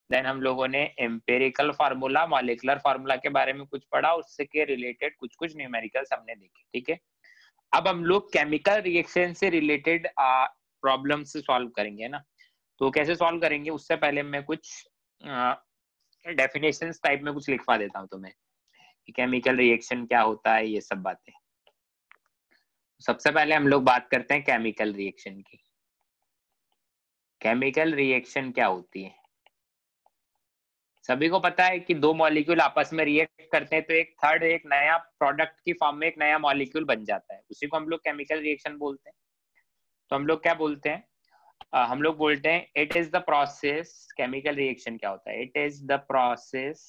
Then हम लोगों ने एम्पिरिकल फार्मूला, मॉलिक्यूलर फार्मूला के बारे में कुछ पढ़ा, उससे के रिलेटेड कुछ कुछ न्यूमेरिकल्स हमने देखे, ठीक है। अब हम लोग केमिकल रिएक्शन से रिलेटेड प्रॉब्लम से सॉल्व करेंगे ना। तो कैसे सॉल्व करेंगे, उससे पहले मैं कुछ डेफिनेशंस टाइप में कुछ लिखवा देता हूँ तुम्हें कि केमिकल रिएक्शन क्या होता है, ये सब बातें। सबसे पहले हम लोग बात करते हैं केमिकल रिएक्शन की। केमिकल रिएक्शन क्या होती है? सभी को पता है कि दो मॉलिक्यूल आपस में रिएक्ट करते हैं तो एक नया प्रोडक्ट की फॉर्म में एक नया मॉलिक्यूल बन जाता है, उसी को हम लोग केमिकल रिएक्शन बोलते हैं। तो हम लोग क्या बोलते हैं, हम लोग बोलते हैं it is the process. Chemical reaction क्या होता है? It is the process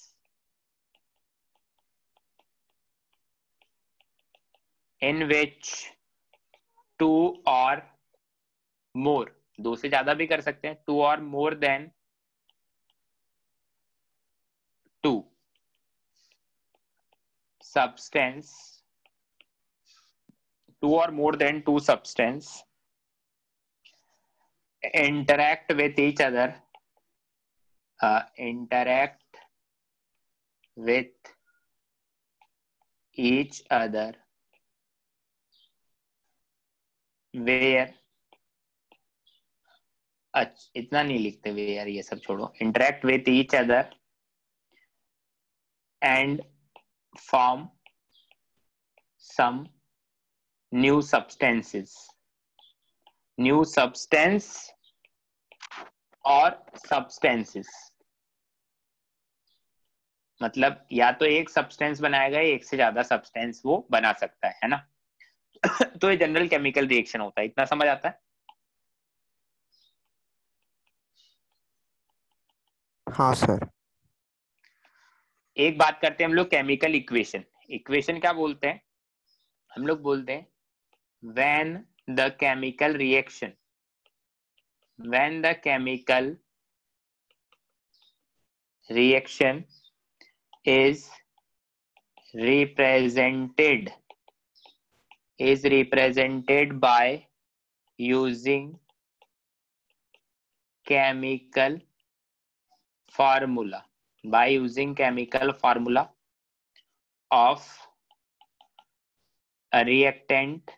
in which two or more, दो से ज्यादा भी कर सकते हैं, two or more than two substance, two or more than two substance interact with each other, interact with each other where, इतना नहीं लिखते where, ये सब छोड़ो, interact with each other and form some new substances, new substance और substances, मतलब या तो एक सब्सटेंस बनाएगा, एक से ज्यादा सब्सटेंस वो बना सकता है ना। तो ये जनरल केमिकल रिएक्शन होता है, इतना समझ आता है? हाँ सर। एक बात करते हैं हम लोग केमिकल इक्वेशन। इक्वेशन क्या बोलते हैं? हम लोग बोलते हैं when the chemical reaction, when the chemical reaction is represented by using chemical formula, by using chemical formula of a reactant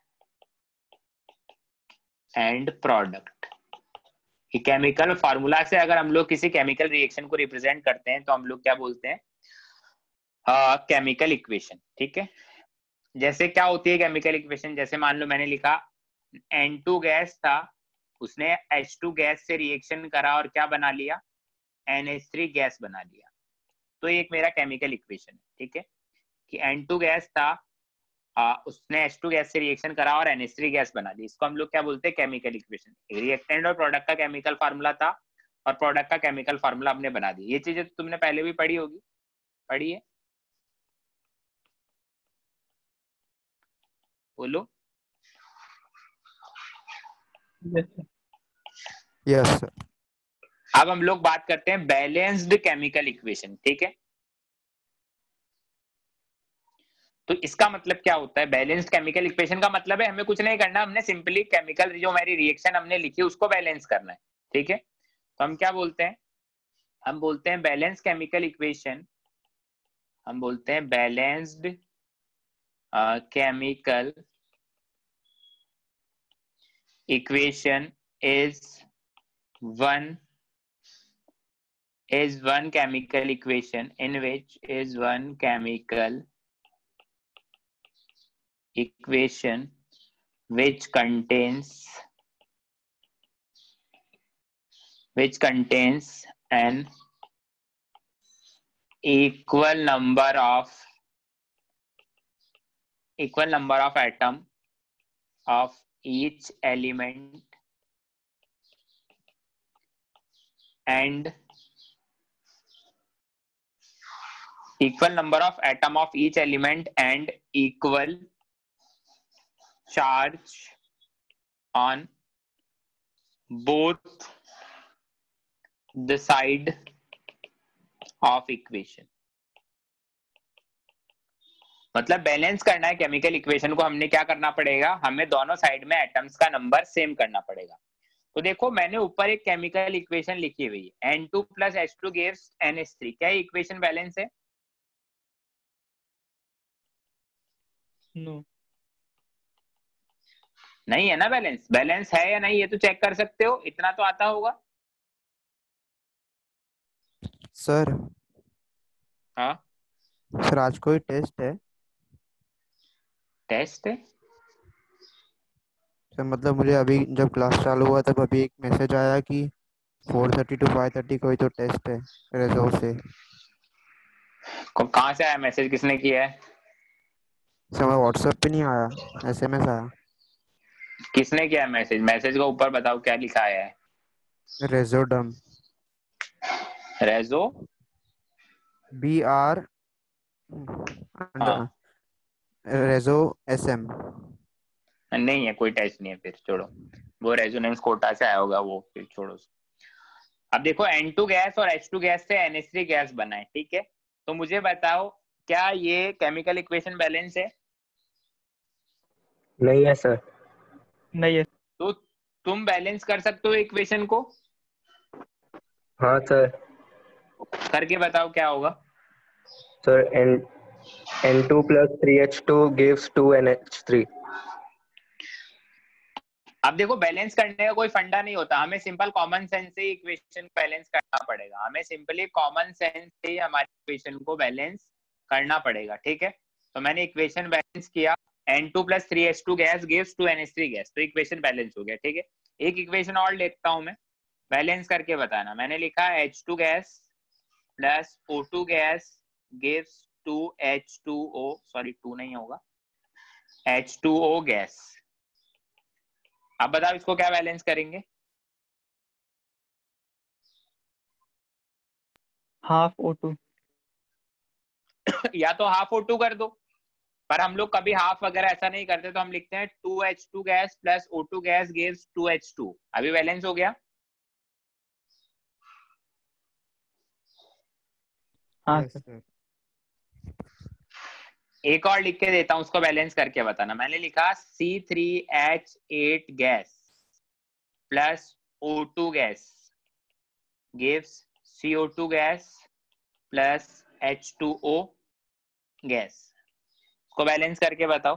and product। Chemical formula से अगर हम लोग किसी केमिकल रिएक्शन को रिप्रेजेंट करते हैं तो हम लोग क्या बोलते हैं? केमिकल इक्वेशन, ठीक है। जैसे क्या होती है केमिकल इक्वेशन? जैसे मान लो मैंने लिखा N2 गैस था, उसने H2 गैस से रिएक्शन करा और क्या बना लिया? NH3 गैस बना लिया। तो ये एक मेरा केमिकल इक्वेशन है, ठीक है, कि N2 गैस था, उसने H2 गैस से रिएक्शन करा और NH3 गैस बना ली। इसको हम लोग क्या बोलते हैं? Chemical equation. रिएक्टेंट और प्रोडक्ट का केमिकल फार्मूला था और प्रोडक्ट का केमिकल फार्मूला हमने बना दी। ये चीजें तो तुमने पहले भी पढ़ी होगी, पढ़ी है? बोलो। Yes sir. अब हम लोग बात करते हैं बैलेंस्ड केमिकल इक्वेशन, ठीक है। तो इसका मतलब क्या होता है? बैलेंस्ड केमिकल इक्वेशन का मतलब है हमें कुछ नहीं करना, हमने सिंपली केमिकल जो हमारी रिएक्शन हमने लिखी उसको बैलेंस करना है, ठीक है। तो हम क्या बोलते हैं? हम बोलते हैं बैलेंस केमिकल इक्वेशन, हम बोलते हैं balanced chemical equation is one chemical equation in which is one chemical equation which contains an equal number of atom of each element and equal number of atom of each element and equal charge on both the side of equation। मतलब balance करना है chemical equation को, हमने क्या करना पड़ेगा? हमें दोनों साइड में एटम्स का नंबर सेम करना पड़ेगा। तो देखो मैंने ऊपर एक केमिकल इक्वेशन लिखी हुई है, N2 plus H2 gives NH3। क्या इक्वेशन बैलेंस है? नो, नहीं है ना बैलेंस। बैलेंस है या नहीं ये तो चेक कर सकते हो, इतना तो आता होगा। सर हाँ सर आज कोई टेस्ट है? टेस्ट है। सर मतलब मुझे अभी जब क्लास चालू हुआ तब अभी एक मैसेज आया कि 4:30 to 5:30 कोई तो टेस्ट है रेजो से। कहाँ से आया मैसेज, किसने किया है? सर मैं व्हाट्सएप पे नहीं आया, SMS आया। किसने किया मैसेज? मैसेज का ऊपर बताओ क्या लिखा है। रेजोडम, रेजो। BR, हाँ रेजो SM। नहीं है, कोई टेस्ट नहीं है, फिर छोड़ो। वो रेजोनेंस कोटा से आया होगा वो, फिर छोड़ो। अब देखो N2 गैस और H2 गैस से NH3 गैस बना है, ठीक है। तो मुझे बताओ क्या ये केमिकल इक्वेशन बैलेंस है? नहीं है सर। नहीं है। तो तुम बैलेंस कर सकते हो इक्वेशन को? हाँ सर। करके बताओ क्या होगा। Sir N2 plus 3H2 gives 2NH3। अब देखो बैलेंस करने का कोई फंडा नहीं होता, हमें सिंपल कॉमन सेंस से इक्वेशन बैलेंस करना पड़ेगा। हमें सिंपली कॉमन सेंस से हमारी इक्वेशन को बैलेंस करना पड़ेगा, ठीक है। तो मैंने इक्वेशन बैलेंस किया, N2 plus 3H2 gas gives 2NH3 gas, तो इक्वेशन बैलेंस हो गया, ठीक है। एक इक्वेशन और लिखता हूं मैं, बैलेंस करके बताना। मैंने लिखा H2 gas plus O2 gas gives 2H2O, sorry 2 नहीं होगा, H2O गैस। अब बताओ इसको क्या बैलेंस करेंगे? Half O2। या तो हाफ O2 कर दो, पर हम लोग कभी हाफ वगैरह ऐसा नहीं करते, तो हम लिखते हैं 2H2 gas plus O2 gas gives 2H2। अभी बैलेंस हो गया। हाँ यस सर। सर। एक और लिख के देता हूं, उसको बैलेंस करके बताना। मैंने लिखा C3H8 gas plus O2 gas gives CO2 gas plus H2O gas. उसको बैलेंस करके बताओ।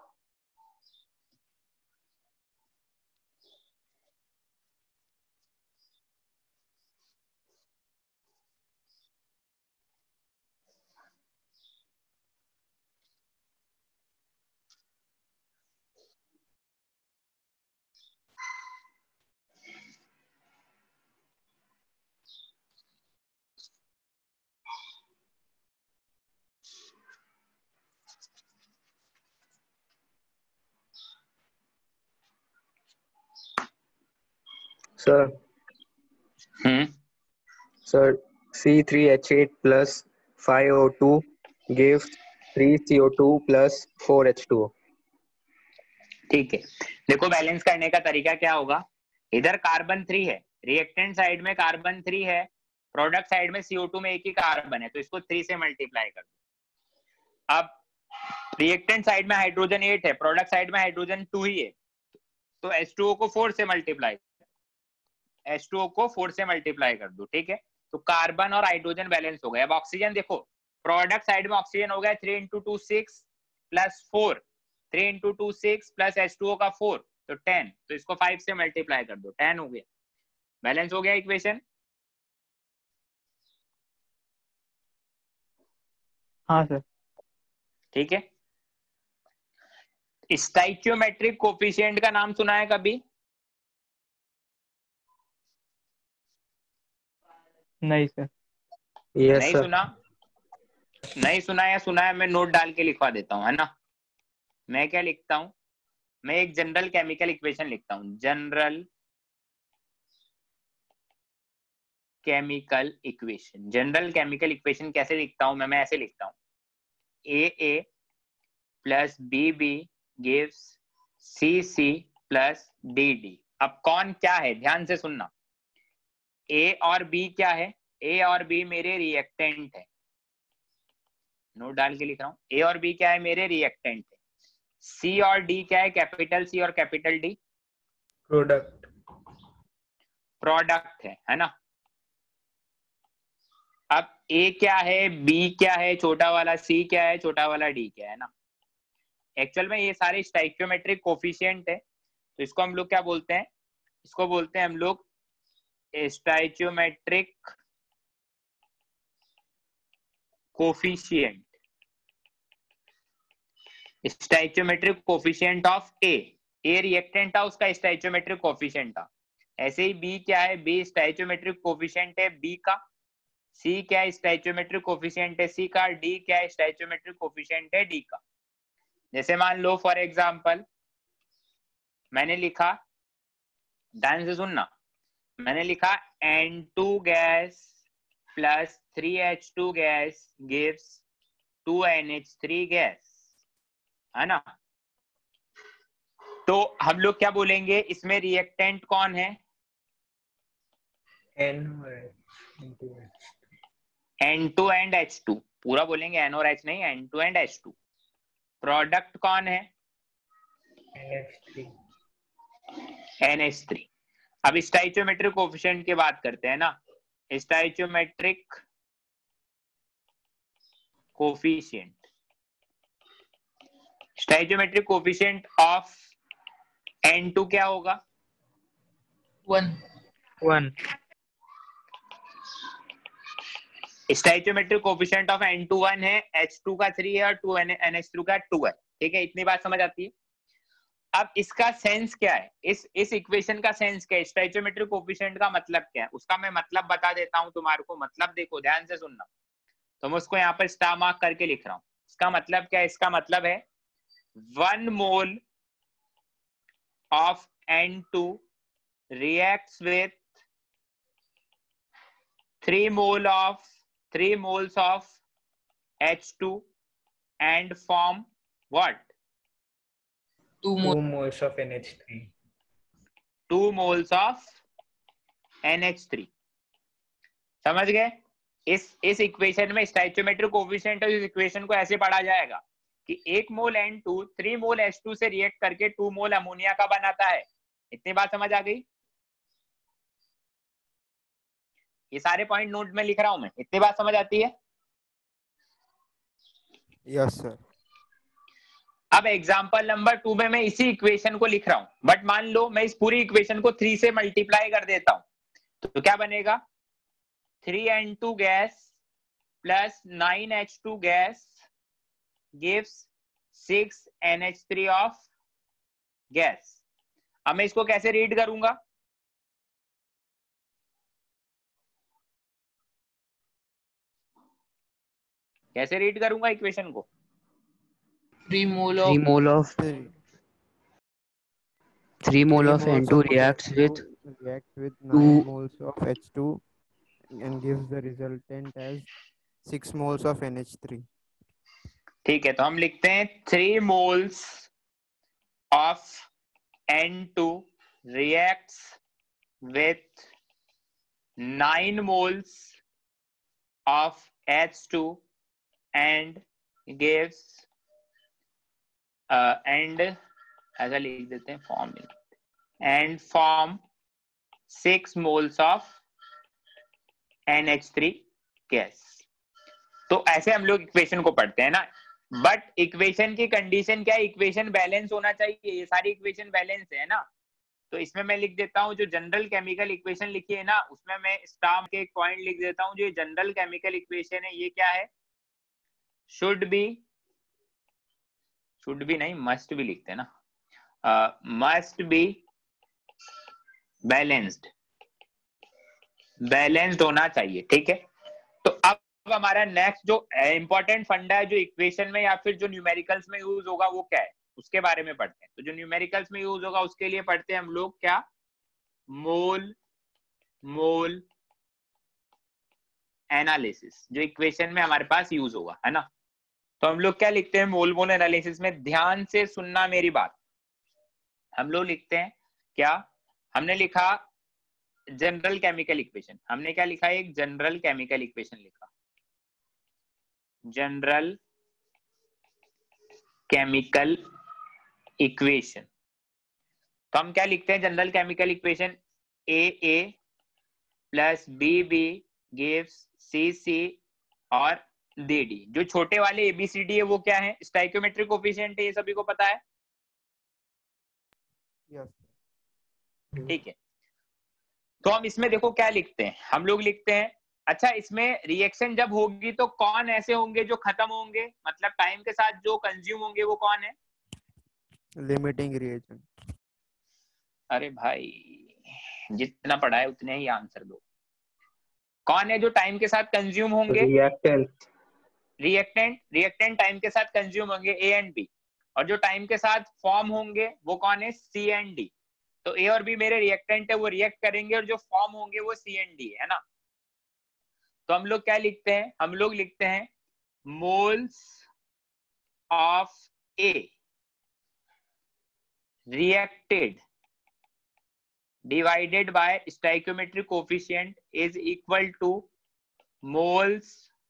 Sir sir C3H8 plus 5O2 gives 3CO2 plus 4H2O। ठीक है, देखो बैलेंस करने का तरीका क्या होगा। इधर कार्बन 3 है, रिएक्टेंट साइड में कार्बन 3 है, प्रोडक्ट साइड में CO2 में एक ही कार्बन है, तो इसको 3 से मल्टीप्लाई कर दो। अब रिएक्टेंट साइड में हाइड्रोजन 8 है, प्रोडक्ट साइड में हाइड्रोजन 2 ही है, तो H2O को 4 से मल्टीप्लाई, H2O को 4 से मल्टीप्लाई कर दो, ठीक है। तो कार्बन और हाइड्रोजन बैलेंस हो गया। अब ऑक्सीजन देखो, प्रोडक्ट साइड में ऑक्सीजन हो गया 3 into 2 6 plus 4, 3 into 2 6 plus H2O का 4, तो 10, तो इसको 5 से मल्टीप्लाई कर दो, 10 हो गया। बैलेंस हो गया इक्वेशन। हाँ सर। ठीक है, स्टाइकियोमेट्रिक कोफिशिएंट का नाम सुना है कभी? नहीं सर। यस नहीं सर। सुना? नहीं सुना या सुना है, मैं नोट डाल के लिखवा देता हूँ, है ना। मैं क्या लिखता हूँ, मैं एक जनरल केमिकल इक्वेशन लिखता हूँ, general chemical equation. General chemical equation कैसे लिखता हूँ मैं ऐसे लिखता हूँ, AA plus BB gives CC plus DD। अब कौन क्या है ध्यान से सुनना, A और B क्या है, A और B मेरे रिएक्टेंट है, नोट डाल के लिख रहा हूँ, A और B क्या है, मेरे रिएक्टेंट है। C और D क्या है, कैपिटल C और कैपिटल D, प्रोडक्ट। प्रोडक्ट है ना। अब ए क्या है, बी क्या है, छोटा वाला सी क्या है, छोटा वाला डी क्या है ना। एक्चुअल में ये सारे स्टाइकियोमेट्रिक कोफिशिएंट है, तो इसको हम लोग क्या बोलते हैं, इसको बोलते हैं हम लोग stoichiometric coefficient, stoichiometric coefficient of A reactant था, उसका स्टाइकियोमेट्रिक कोफिशिएंट था। ऐसे ही बी क्या है, बी स्टाइकियोमेट्रिक कोफिशिएंट है बी का। सी क्या है, स्टाइकियोमेट्रिक कोफिशिएंट है सी का। डी क्या है, स्टाइकियोमेट्रिक कोफिशिएंट है डी का। जैसे मान लो फॉर एग्जांपल मैंने लिखा, ध्यान से सुनना, मैंने लिखा N2 gas plus 3H2 gas gives 2NH3 gas, है ना। तो हम लोग क्या बोलेंगे, इसमें रिएक्टेंट कौन है, N2 एंड H2, पूरा बोलेंगे N और H नहीं, N2 एंड H2। प्रोडक्ट कौन है, NH3। अब स्टाइकियोमेट्रिक कोफिशिएंट की बात करते हैं ना। Stoichiometric coefficient, stoichiometric coefficient of N2 क्या होगा, 1। स्टाइकियोमेट्रिक कोफिशिएंट ऑफ N2 1 है, H2 का 3 है और 2 NH3 का 2 है। ठीक है, इतनी बात समझ आती है। अब इसका सेंस क्या है, इस इक्वेशन का सेंस क्या है, स्टाइकियोमेट्रिक कोफिशिएंट का मतलब क्या है, उसका मैं मतलब बता देता हूं तुम्हारे को। मतलब देखो, ध्यान से सुनना, तो मैं उसको यहाँ पर स्टार मार्क करके लिख रहा हूं। इसका मतलब क्या है, इसका मतलब है 1 mole of N2 reacts with 3 moles of H2 and form what, 2 moles of NH3. 2 moles of NH3। समझ गए। इस इक्वेशन में स्टाइकियोमेट्रिक कोफिशिएंट है, इस इक्वेशन को ऐसे पढ़ा जाएगा कि 1 मोल N2 3 मोल H2 से रिएक्ट करके 2 मोल अमोनिया का बनाता है। इतनी बात समझ आ गई। ये सारे पॉइंट नोट में लिख रहा हूं मैं, इतनी बात समझ आती है। Yes sir. अब एग्जांपल नंबर 2 में मैं इसी इक्वेशन को लिख रहा हूं, बट मान लो मैं इस पूरी इक्वेशन को 3 से मल्टीप्लाई कर देता हूं, तो क्या बनेगा, 3N2 gas plus 9H2 gas gives 6NH3 of gas. अब मैं इसको कैसे रीड करूंगा, कैसे रीड करूंगा इक्वेशन को, 3 mole 3 of mole of 3 mole of N2 reacts with 9 moles of H2 and gives the resultant as 6 moles of NH3. ठीक है, तो हम लिखते हैं 3 moles of N2 reacts with 9 moles of H2 and gives and ऐसा लिख देते हैं form and form 6 moles of NH3 gas. तो ऐसे हम लोग इक्वेशन को पढ़ते हैं ना। बट इक्वेशन की कंडीशन क्या है, इक्वेशन बैलेंस होना चाहिए। ये सारी इक्वेशन बैलेंस है ना, तो इसमें मैं लिख देता हूं जो जनरल केमिकल इक्वेशन लिखी है ना, उसमें मैं स्टार के एक पॉइंट लिख देता हूं, जो जनरल केमिकल इक्वेशन है ये क्या है, शुड बी नहीं, मस्ट बी लिखते हैं ना, मस्ट बी बैलेंस्ड होना चाहिए। ठीक है, तो अब हमारा नेक्स्ट जो इंपॉर्टेंट फंडा है जो इक्वेशन में या फिर जो न्यूमेरिकल्स में यूज होगा वो क्या है, उसके बारे में पढ़ते हैं। तो जो न्यूमेरिकल्स में यूज होगा उसके लिए पढ़ते हैं हम लोग क्या, मोल एनालिसिस, जो इक्वेशन में हमारे पास यूज होगा, है ना। तो हम लोग क्या लिखते हैं मोल एनालिसिस में, ध्यान से सुनना मेरी बात। हम लोग लिखते हैं क्या, हमने लिखा जनरल केमिकल इक्वेशन, हमने क्या लिखा, एक जनरल केमिकल इक्वेशन लिखा, जनरल केमिकल इक्वेशन। तो हम क्या लिखते हैं general chemical equation, A plus B B gives C C और डी डी। जो छोटे वाले एबीसीडी है वो क्या है? स्टाइकियोमेट्रिक कोफिशिएंट है, ये सभी को पता है। यस ठीक है, तो हम इसमें देखो क्या लिखते हैं, हम लोग लिखते हैं, अच्छा इसमें रिएक्शन जब होगी तो कौन ऐसे होंगे जो खत्म होंगे, मतलब टाइम के साथ जो कंज्यूम होंगे वो कौन है? Limiting reagent. अरे भाई जितना पढ़ा है उतने ही आंसर दो। कौन है जो टाइम के साथ कंज्यूम होंगे? रिएक्टेंट। रिएक्टेंट टाइम के साथ कंज्यूम होंगे, ए एंड बी। और जो टाइम के साथ फॉर्म होंगे वो कौन है? C and D. तो ए और बी मेरे रिएक्टेंट है, वो रिएक्ट करेंगे, और जो फॉर्म होंगे वो सी एंड डी है ना। तो हम लोग क्या लिखते हैं? हम लोग लिखते हैं moles of A reacted divided by stoichiometric coefficient is equal to moles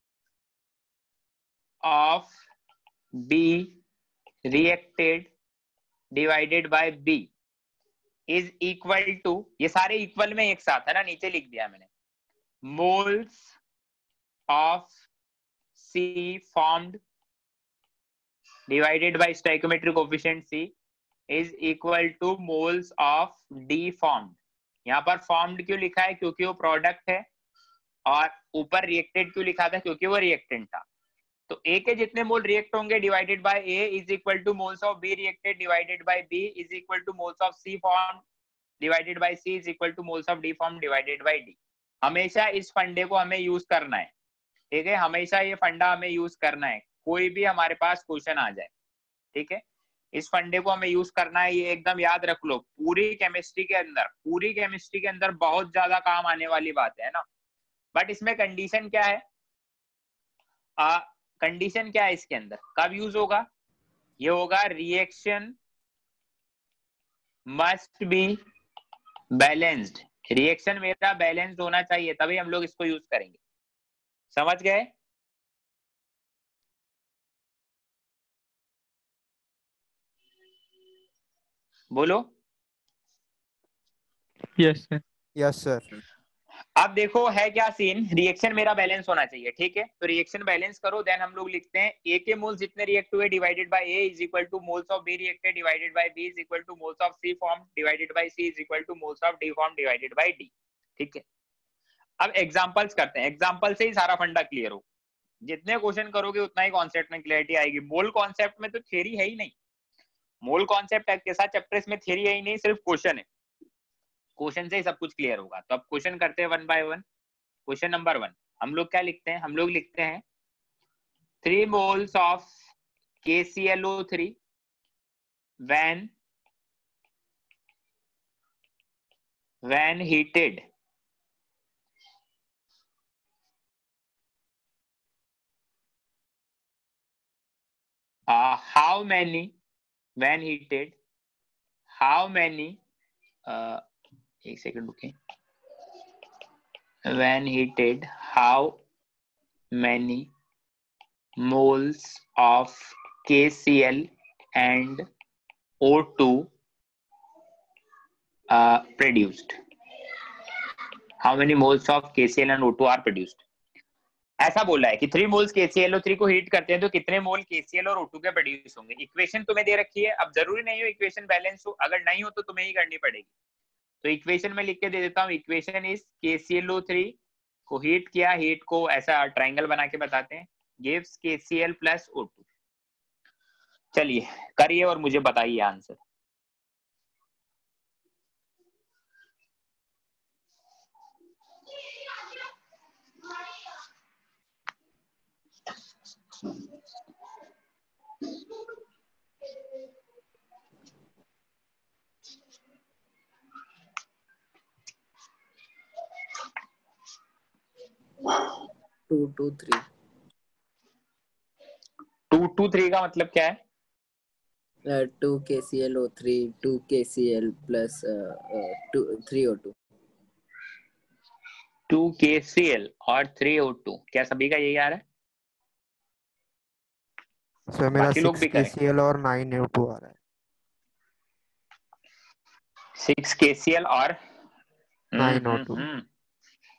of B reacted divided by B is equal to, ये सारे इक्वल में एक साथ है ना, नीचे लिख दिया मैंने, moles of C formed divided by stoichiometric coefficient C is equal to moles of D formed। यहाँ पर formed क्यों लिखा है? क्योंकि वो प्रोडक्ट है, और ऊपर रिएक्टेड क्यों लिखा था? क्योंकि वो रिएक्टेंट था। तो A के जितने मोल रिएक्ट होंगे divided by A is equal to moles of B reacted divided by B is equal to moles of C form divided by C is equal to moles of D form divided by D। हमेशा इस फंडे को हमें use करना है, ठीक है, हमेशा ये फंडा हमें यूज करना है, कोई भी हमारे पास क्वेश्चन आ जाए, ठीक है, इस फंडे को हमें यूज करना है, ये एकदम याद रख लो। पूरी केमिस्ट्री के अंदर बहुत ज्यादा काम आने वाली बात है ना। बट इसमें कंडीशन क्या है? कंडीशन क्या है इसके अंदर, कब यूज होगा? ये होगा reaction must be balanced. Reaction मेरा बैलेंस्ड होना चाहिए, तभी हम लोग इसको यूज करेंगे। समझ गए? बोलो। Yes sir. Yes sir. अब देखो है क्या सीन, रिएक्शन मेरा बैलेंस होना चाहिए, ठीक है, तो रिएक्शन बैलेंस करो, देन हम लोग लिखते हैं ए के मोल्स जितने रिएक्ट हुए divided by A is equal to moles of B reacted divided by B is equal to moles of C form divided by C is equal to moles of D form divided by D. ठीक है, अब examples करते हैं, example से ही सारा फंडा clear हो। जितने क्वेश्चन करोगे उतना ही कॉन्सेप्ट में क्लैरिटी आएगी। मोल कॉन्सेप्ट में तो थ्योरी है ही नहीं, मोल कॉन्सेप्ट के साथ चैप्टर्स में थ्योरी है ही नहीं, सिर्फ क्वेश्चन है, क्वेश्चन से ही सब कुछ क्लियर होगा। तो अब क्वेश्चन करते हैं one by one. Question number 1 हम लोग क्या लिखते हैं? हम लोग लिखते हैं 3 moles of KClO3 when heated how many when heated how many एक सेकंड रुकिए, when heated how many moles of KCl and O2 produced? How many moles of KCl and O2 are produced? ऐसा बोला है कि 3 moles KClO3 को heat करते हैं तो कितने मोल KCl और O2 के प्रोड्यूस होंगे। इक्वेशन तुम्हें दे रखी है, अब जरूरी नहीं हो इक्वेशन बैलेंस हो, अगर नहीं हो तो तुम्हें ही करनी पड़ेगी। तो इक्वेशन में लिख के दे देता हूँ, इक्वेशन इज KClO3 को हीट किया, हीट को ऐसा ट्राइंगल बना के बताते हैं, गिव्स KCl प्लस O2। चलिए करिए और मुझे बताइए आंसर। To to three. 2 का मतलब क्या है? 2 KClO3 2 KCl plus 3 O2। 2 KCl और 3 O2, क्या सभी का यही आ रहा है? सर मेरा बाकी लोग 6 भी करें। KCl और 9 O2 आ रहा है। 6 KCl और 9 O2।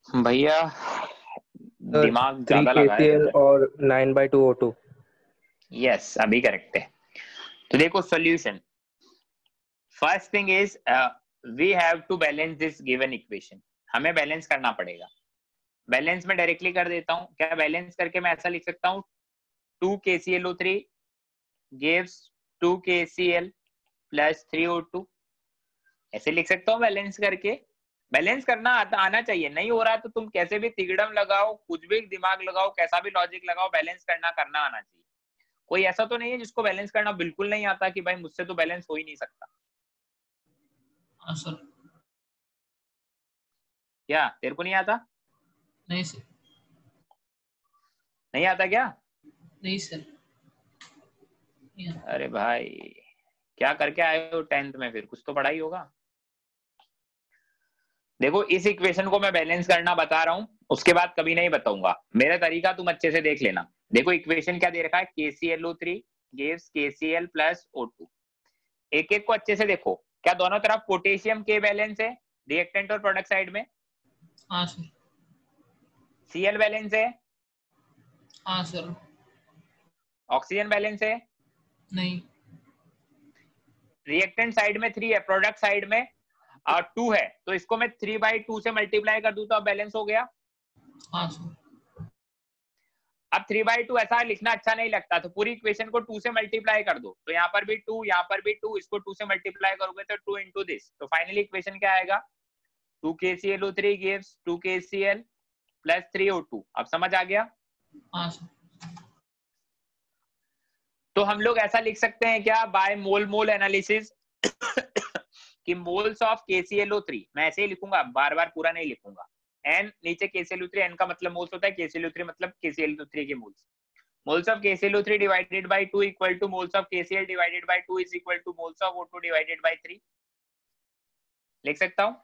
भैया दिमाग 3 ज्यादा लगा है। KCl और 9/2 O2। यस, अभी करेक्ट है। तो देखो solution, first thing is we have to balance this given equation. हमें बैलेंस करना पड़ेगा। बैलेंस में डायरेक्टली कर देता हूं। क्या बैलेंस करके मैं ऐसा लिख सकता हूं 2 KClO3 gives 2 KCl plus 3 O2, ऐसे लिख सकता हूं बैलेंस करके। बैलेंस करना आना चाहिए। नहीं हो रहा तो तुम कैसे भी तिगड़म लगाओ, कुछ भी दिमाग लगाओ, कैसा भी लॉजिक लगाओ, बैलेंस करना आना चाहिए। कोई ऐसा तो नहीं है जिसको बैलेंस करना बिल्कुल नहीं आता कि भाई मुझसे तो बैलेंस हो ही नहीं सकता। हाँ सर। क्या तेरे को नहीं आता? नहीं सर। नहीं आता क्या? नहीं सर। अरे भाई क्या करके आए हो 10th में? फिर कुछ तो पढ़ाई होगा। देखो इस इक्वेशन को मैं बैलेंस करना बता रहा हूं, उसके बाद कभी नहीं बताऊंगा। मेरा तरीका तुम अच्छे से देख लेना। देखो इक्वेशन क्या दे रखा है, KClO3 gives KCl plus O2। एक एक को अच्छे से देखो। क्या दोनों तरफ पोटेशियम के बैलेंस है रिएक्टेंट और प्रोडक्ट साइड में? हाँ सर। Cl बैलेंस है? हाँ सर। ऑक्सीजन बैलेंस है? नहीं। रिएक्टेंट साइड में 3 है, प्रोडक्ट साइड में 2 है, तो इसको मैं 3/2 से मल्टीप्लाई कर दूं तो अब बैलेंस हो गया। हाँ सर। अब 3/2 ऐसा लिखना अच्छा नहीं लगता, तो पूरी इक्वेशन को 2 से मल्टीप्लाई कर दो। तो यहाँ पर भी 2, यहाँ पर भी 2, इसको 2 से मल्टीप्लाई करोगे तो 2 into दिस। तो फाइनली इक्वेशन क्या आएगा, 2 KClO3 gives 2 KCl plus 3 O2। अब समझ आ गया? हाँ सर। तो हम लोग ऐसा लिख सकते हैं क्या, बाय मोल मोल एनालिसिस कि मोल्स ऑफ KClO3, मैं ऐसे ही लिखूंगा, बार बार पूरा नहीं लिखूंगा। n नीचे KClO3, n का मतलब मोल्स होता है, KClO3 मतलब KClO3 के moles. Moles of KClO3 divided by 2 equal to moles of KCl divided by 2 is equal to moles of O2 divided by 3। लिख सकता हूं?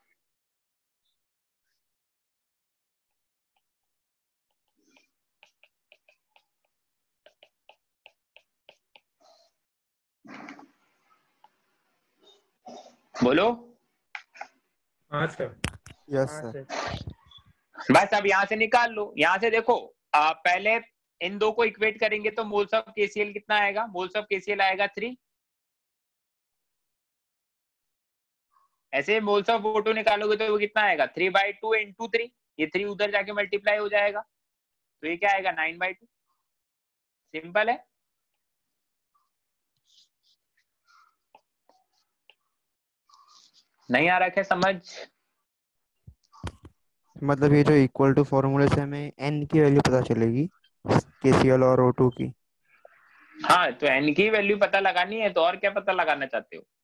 बोलो। हाँ सर। Yes sir. बस अब यहां से निकाल लो। यहां से देखो पहले इन दो को इक्वेट करेंगे तो मोल्स ऑफ KCl कितना आएगा, मोल्स ऑफ KCl आएगा 3। ऐसे मोल्स ऑफ O2 निकालोगे तो वो कितना आएगा 3/2 into 3। ये 3 उधर जाके मल्टीप्लाई हो जाएगा तो ये क्या आएगा 9/2। सिंपल है। नहीं आ रहा क्या समझ? मतलब ये जो इक्वल टू फॉर्मूले से हमें n की वैल्यू पता चलेगी KCl और O2 की। हाँ तो n की वैल्यू पता लगानी है, तो और क्या पता लगाना चाहते हो?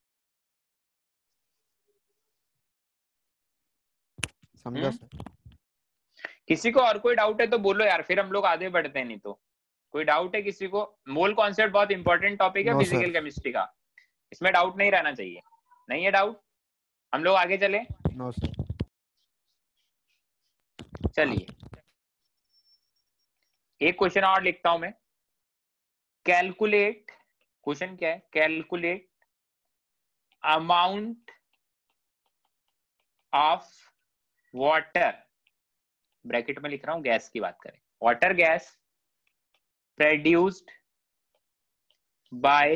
समझा सर। किसी को और कोई डाउट है तो बोलो यार, फिर हम लोग आगे बढ़ते हैं। नहीं तो कोई डाउट है किसी को? मोल कॉन्सेप्ट बहुत इंपॉर्टेंट टॉपिक है फिजिकल केमिस्ट्री का, इसमें डाउट नहीं रहना चाहिए। नहीं है डाउट? हम लोग आगे चले। No sir. चलिए एक क्वेश्चन और लिखता हूं मैं। कैलकुलेट, क्वेश्चन क्या है, calculate amount of water, bracket में लिख रहा हूं गैस की बात करें, water gas produced by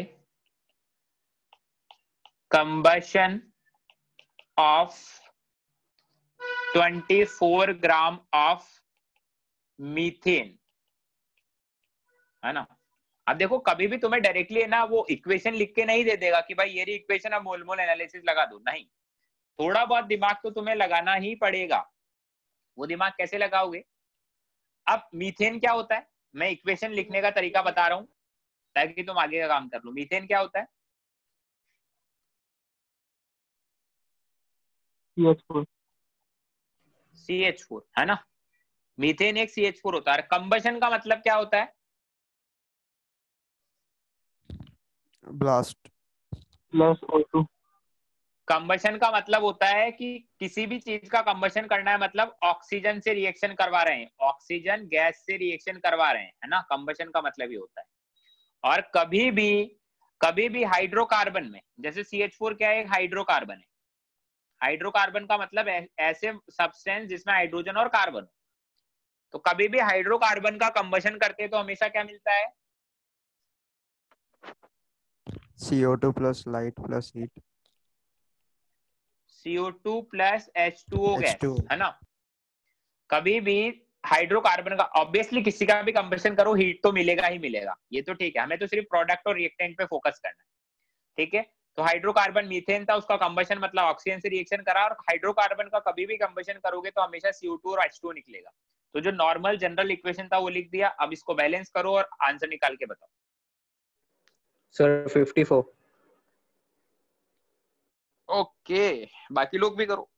combustion of 24 gram of methane, है ना। अब देखो कभी भी तुम्हें डायरेक्टली है ना वो इक्वेशन लिख के नहीं दे देगा कि भाई ये इक्वेशन अब मोल मोल एनालिसिस लगा दो, नहीं। थोड़ा बहुत दिमाग तो तुम्हें लगाना ही पड़ेगा। वो दिमाग कैसे लगाओगे? अब मीथेन क्या होता है, मैं इक्वेशन लिखने का तरीका बता रहा हूं ताकि तुम आगे का काम कर लो। मीथेन क्या होता है? CH4, है ना। मीथेन एक CH4 होता है। कंबशन का मतलब क्या होता है? ब्लास्ट। O2। कंबशन का मतलब होता है कि किसी भी चीज का कंबशन करना है, मतलब ऑक्सीजन से रिएक्शन करवा रहे हैं, ऑक्सीजन गैस से रिएक्शन करवा रहे हैं, है ना। कंबशन का मतलब ये होता है। और कभी भी हाइड्रोकार्बन में, जैसे CH4 क्या है, एक हाइड्रोकार्बन है। हाइड्रोकार्बन का मतलब ऐसे सब्सटेंस जिसमें हाइड्रोजन और कार्बन। तो कभी भी हाइड्रोकार्बन का कंबशन करते तो हमेशा क्या मिलता है? CO2 plus light plus heat. CO2 plus H2O gas, H2O. है ना। कभी भी हाइड्रोकार्बन का ऑब्वियसली किसी का भी कंबशन करो हीट तो मिलेगा ही मिलेगा, ये तो ठीक है, हमें तो सिर्फ प्रोडक्ट और रिएक्टेंट पे फोकस करना है, ठीक है। तो हाइड्रोकार्बन मीथेन था, उसका कंबशन मतलब ऑक्सीजन से रिएक्शन करा, और हाइड्रोकार्बन का कभी भी कंबशन करोगे तो हमेशा CO2 और H2O निकलेगा। तो जो नॉर्मल जनरल इक्वेशन था वो लिख दिया, अब इसको बैलेंस करो और आंसर निकाल के बताओ। सर 54। ओके, बाकी लोग भी करो।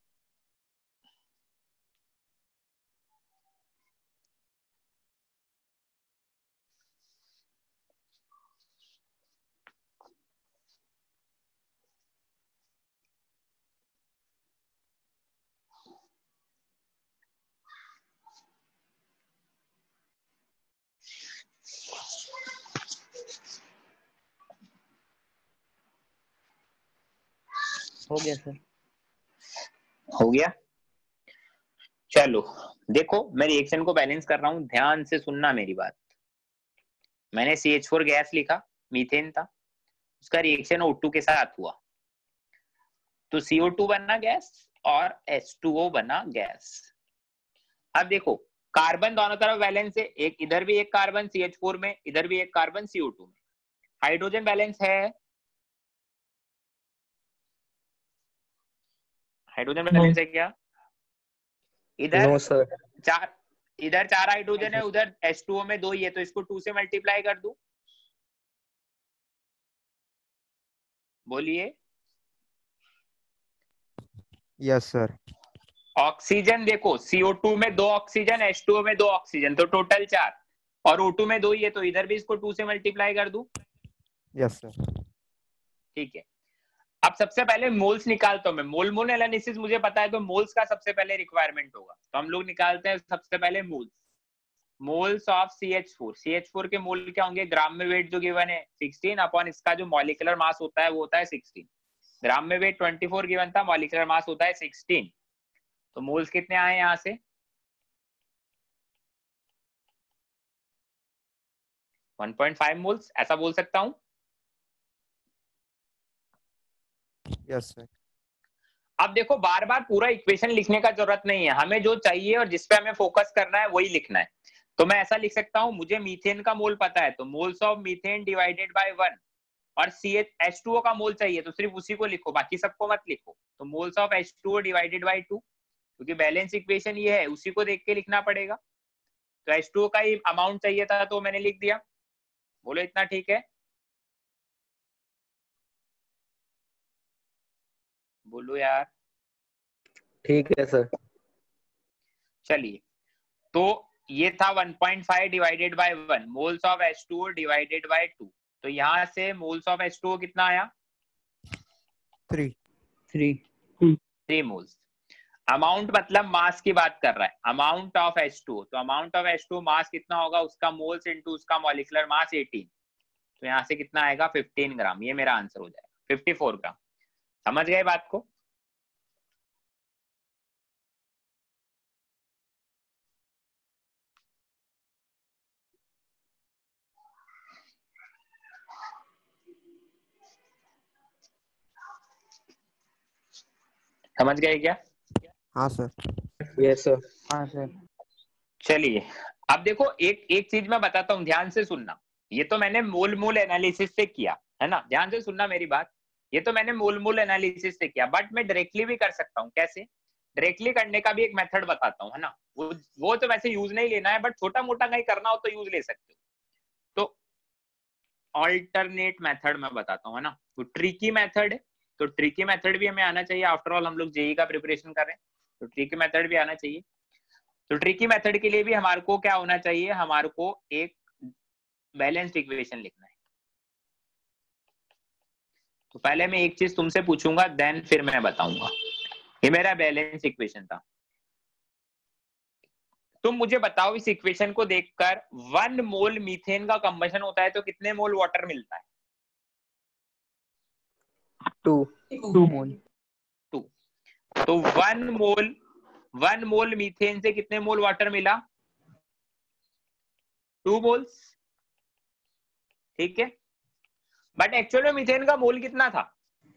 हो गया सर। हो गया, चलो देखो मैं रिएक्शन को बैलेंस कर रहा हूं, ध्यान से सुनना मेरी बात। मैंने CH4 गैस लिखा, मीथेन था, उसका रिएक्शन O2 के साथ हुआ तो CO2 बना गैस और H2O बना गैस। अब देखो कार्बन दोनों तरफ बैलेंस है, एक इधर भी एक कार्बन CH4 में, इधर भी एक कार्बन CO2 में। हाइड्रोजन बैलेंस है, हाइड्रोजन बैलेंस है क्या? इधर नो सर। चार, इधर 4 हाइड्रोजन है, उधर H2O में 2 ही है, तो इसको 2 से मल्टीप्लाई कर दूं। बोलिए। Yes sir. ऑक्सीजन देखो CO2 में 2 ऑक्सीजन, H2O में 2 ऑक्सीजन, तो टोटल 4, और O2 में 2 ही है, तो इधर भी इसको 2 से मल्टीप्लाई कर दूं। Yes sir. ठीक है, अब सबसे पहले मोल्स निकालता हूं मैं। मोल एनालिसिस मुझे पता है, तो मोल्स का सबसे पहले रिक्वायरमेंट होगा, तो हम लोग निकालते हैं सबसे पहले मोल्स। मोल्स ऑफ CH4 के मोल क्या होंगे? ग्राम में वेट जो गिवन है 16 अपॉन इसका जो मॉलिक्यूलर मास होता है वो होता है 16। ग्राम में वेट 24 गिवन था, मॉलिक्यूलर मास होता है 16, तो मोल्स कितने आए यहां से? 1.5 मोल्स, ऐसा बोल सकता हूं। Yes sir. अब देखो बार बार पूरा इक्वेशन लिखने का जरूरत नहीं है, हमें जो चाहिए और जिस पे हमें फोकस करना है वही लिखना है। तो मैं ऐसा लिख सकता हूं, मुझे मीथेन का मोल पता है तो moles of methane divided by 1, और H2O का मोल चाहिए तो सिर्फ उसी को लिखो, बाकी सबको मत लिखो। तो moles of H2O divided by 2, क्योंकि बैलेंस इक्वेशन ये है, उसी को देख के लिखना पड़ेगा। तो H2O का ही अमाउंट चाहिए था तो मैंने लिख दिया। बोलो इतना ठीक है? बोलो यार। ठीक है सर। चलिए, तो ये था 1.5 divided by 1 moles of H2O divided by 2। तो यहां से मोल्स ऑफ H2O कितना आया? 3 मोल्स। अमाउंट मतलब मास की बात कर रहा है, अमाउंट ऑफ H2O, तो अमाउंट ऑफ H2O मास कितना होगा? उसका मोल्स इनटू उसका मॉलिक्यूलर मास 18, तो यहाँ से कितना आएगा? 15 ग्राम। ये मेरा आंसर हो जाएगा, 54 ग्राम। समझ गए बात को? समझ गए क्या? हाँ सर. Yes sir. हाँ सर। चलिए अब देखो एक चीज मैं बताता हूँ, ध्यान से सुनना। ये तो मैंने मोल एनालिसिस से किया है ना, ध्यान से सुनना मेरी बात। ये तो मैंने मोल एनालिसिस से किया, बट मैं डायरेक्टली भी कर सकता हूँ। कैसे? डायरेक्टली करने का भी एक मेथड बताता हूँ, है ना। वो तो वैसे यूज नहीं लेना है, बट छोटा मोटा कहीं करना हो तो यूज ले सकते हो। तो ऑल्टरनेट मेथड मैं बताता हूँ, है ना। तो ट्रिकी मेथड है, तो ट्रिकी मेथड भी हमें आना चाहिए। आफ्टर ऑल हम लोग जेई का प्रिपरेशन कर रहे हैं, तो ट्रिकी मेथड भी आना चाहिए। तो ट्रिकी मेथड के लिए भी हमारे को क्या होना चाहिए? हमारे को एक बैलेंस्ड इक्वेशन लिखना है। तो पहले मैं एक चीज तुमसे पूछूंगा, देन फिर मैं बताऊंगा। ये मेरा बैलेंस इक्वेशन था। तुम मुझे बताओ इस इक्वेशन को देखकर 1 मोल मीथेन का कंबशन होता है तो कितने मोल वाटर मिलता है? 2 2 मोल। 2। तो 1 मोल मीथेन से कितने मोल वाटर मिला? 2 मोल्स। ठीक है, बट एक्चुअल में मीथेन का मोल कितना था?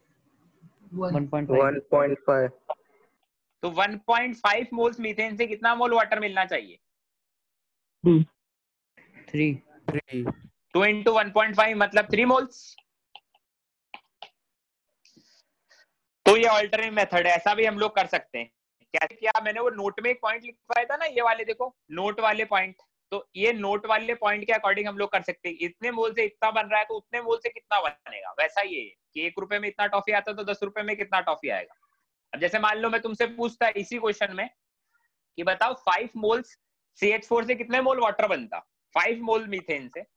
1.5 1.5 तो 1.5 मोल्स मीथेन से कितना मोल वाटर मिलना चाहिए? 3 3 2 इंटू 1.5 मतलब 3 मोल्स। तो ये ऑल्टरनेट मेथड है, ऐसा भी हम लोग कर सकते हैं। कैसे किया? मैंने वो नोट में एक पॉइंट लिखवाया था ना, ये वाले देखो, नोट वाले पॉइंट। तो ये नोट वाले पॉइंट के अकॉर्डिंग हम लोग कर सकते हैं, इतने मोल से इतना बन रहा है तो उतने मोल से कितना बनेगा। वैसा ही है कि 1 रुपए में इतना टॉफी आता है तो 10 रुपए में कितना टॉफी आएगा। अब जैसे मान लो मैं तुमसे पूछता इसी क्वेश्चन में कि बताओ 5 मोल्स CH4 से कितने मोल वाटर बनता? 5 मोल मीथेन से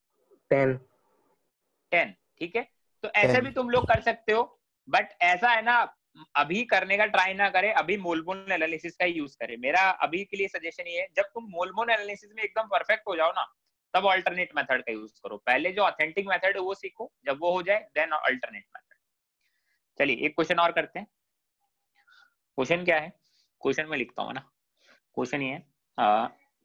10 ठीक है, तो ऐसे भी तुम लोग कर सकते हो। बट ऐसा है ना, अभी करने का ट्राई ना करें, अभी मोल मोल एनालिसिस का यूज करें। मेरा अभी के लिए सजेशन ये है, जब तुम मोल मोल एनालिसिस में एकदम परफेक्ट हो जाओ ना, तब अल्टरनेट मेथड का यूज करो। पहले जो ऑथेंटिक मेथड है वो सीखो, जब वो हो जाए देन अल्टरनेट मेथड। चलिए एक क्वेश्चन और करते हैं। क्वेश्चन क्या है? क्वेश्चन में लिखता हूँ ना, क्वेश्चन ये है,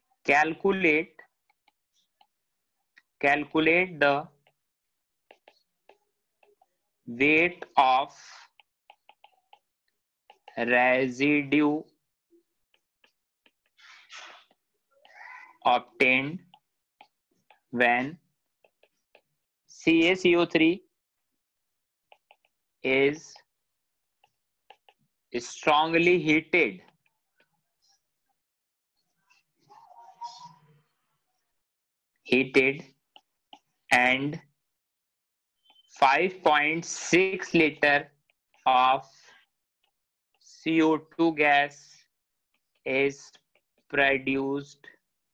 calculate the weight of residue obtained when CaCO3 is strongly heated and 5.6 liter of CO2 gas is produced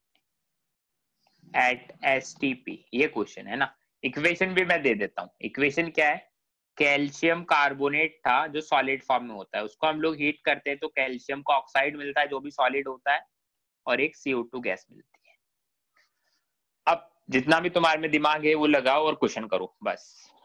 at STP। ये क्वेश्चन है ना। इक्वेशन भी मैं दे देता हूँ। इक्वेशन क्या है? कैल्शियम कार्बोनेट था जो सॉलिड फॉर्म में होता है, उसको हम लोग हीट करते हैं तो कैल्शियम का ऑक्साइड मिलता है जो भी सॉलिड होता है, और एक CO2 गैस मिलती है। अब जितना भी तुम्हारे में दिमाग है वो लगाओ और क्वेश्चन करो बस।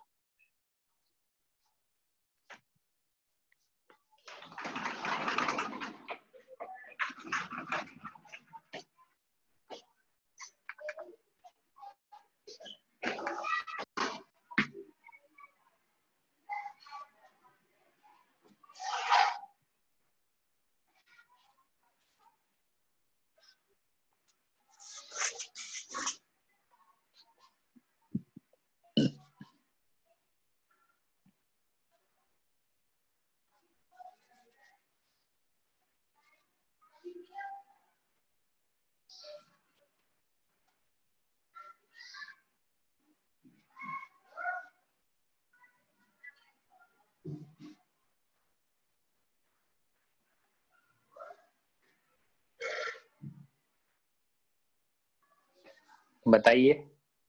बताइए।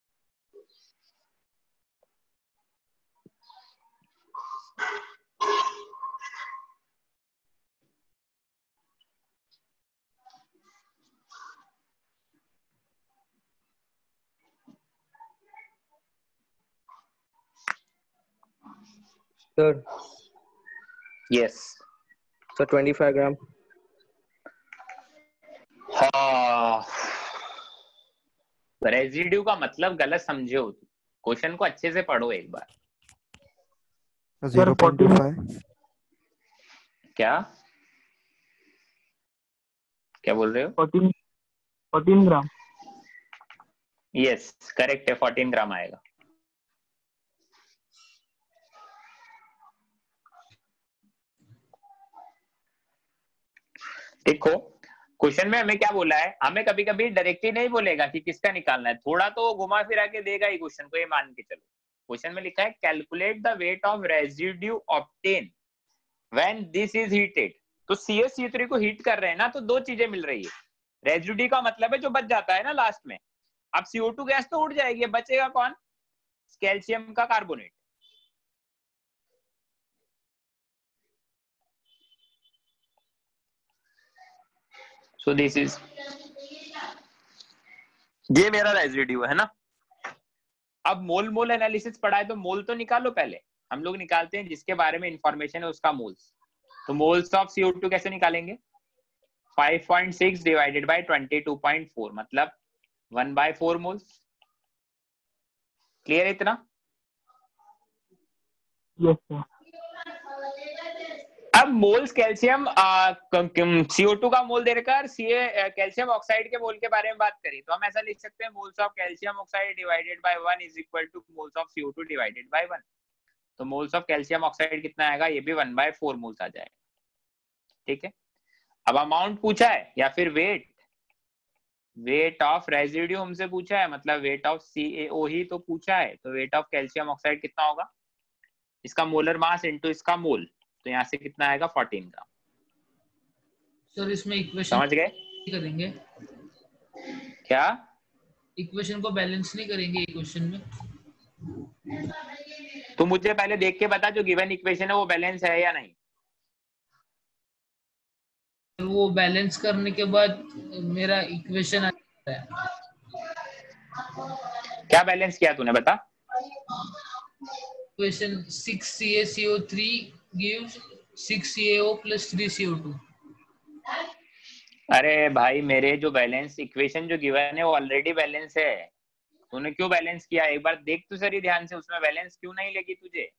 Sir, yes. so 25 gram. हाँ, रेजिड्यू का मतलब गलत समझे हो तुम। क्वेश्चन को अच्छे से पढ़ो एक बार। 0.25 क्या क्या बोल रहे हो? 14 ग्राम। यस करेक्ट है, 14 ग्राम आएगा। देखो क्वेश्चन में हमें क्या बोला है, हमें कभी कभी डायरेक्टली नहीं बोलेगा कि किसका निकालना है, थोड़ा तो घुमा फिरा के देगा ही क्वेश्चन को, ये मान के चलो। क्वेश्चन में लिखा है calculate the weight of residue obtain when this is heated. तो CaCO3 को हीट कर रहे हैं ना, तो दो चीजें मिल रही है। रेजिड्यू का मतलब है जो बच जाता है ना लास्ट में। अब CO2 गैस तो उड़ जाएगी, बचेगा कौन? कैल्शियम का कार्बोनेट। सो दिस इज, ये मेरा रेजिड्यू है ना। अब मोल मोल एनालिसिस पढ़ा है तो मोल तो निकालो पहले। हम लोग निकालते हैं जिसके बारे में इंफॉर्मेशन है उसका मोल्स। तो मोल्स ऑफ CO2 कैसे निकालेंगे? 5.6 डिवाइडेड बाय 22.4 मतलब 1/4 मोल्स। क्लियर इतना? Yes, sir. अब मोल्स कैल्शियम CO2 का मोल देकर कैल्शियम ऑक्साइड के मोल के बारे में बात करें तो हम ऐसा लिख सकते हैं moles of calcium oxide divided by 1 is equal to moles of CO2 divided by 1। तो मोल्स ऑफ कैल्शियम ऑक्साइड कितना आएगा? ये भी 1/4 मोल्स आ जाएगा। ठीक है, अब अमाउंट पूछा है या फिर वेट ऑफ रेजिड्यू हमसे पूछा है, मतलब वेट ऑफ CaO ही तो पूछा है। तो वेट ऑफ कैल्शियम ऑक्साइड कितना होगा? इसका मोलर मास इनटू इसका मोल, तो यहाँ से कितना आएगा? 14 ग्राम। सर इसमें इक्वेशन समझ गए करेंगे? क्या? इक्वेशन को बैलेंस नहीं करेंगे इक्वेशन में? तो मुझे पहले देख के बता जो गिवन इक्वेशन है वो बैलेंस है या नहीं। वो बैलेंस करने के बाद मेरा इक्वेशन आ जाता है। क्या बैलेंस किया तूने बता? Equation 6CaCO3 gives 6CaO plus 3CO2। अरे भाई मेरे जो बैलेंस इक्वेशन जो गिवन है वो ऑलरेडी बैलेंस है। तूने क्यों बैलेंस किया? एक बार देख तो सही ध्यान से, उसमें बैलेंस क्यों नहीं लगी तुझे?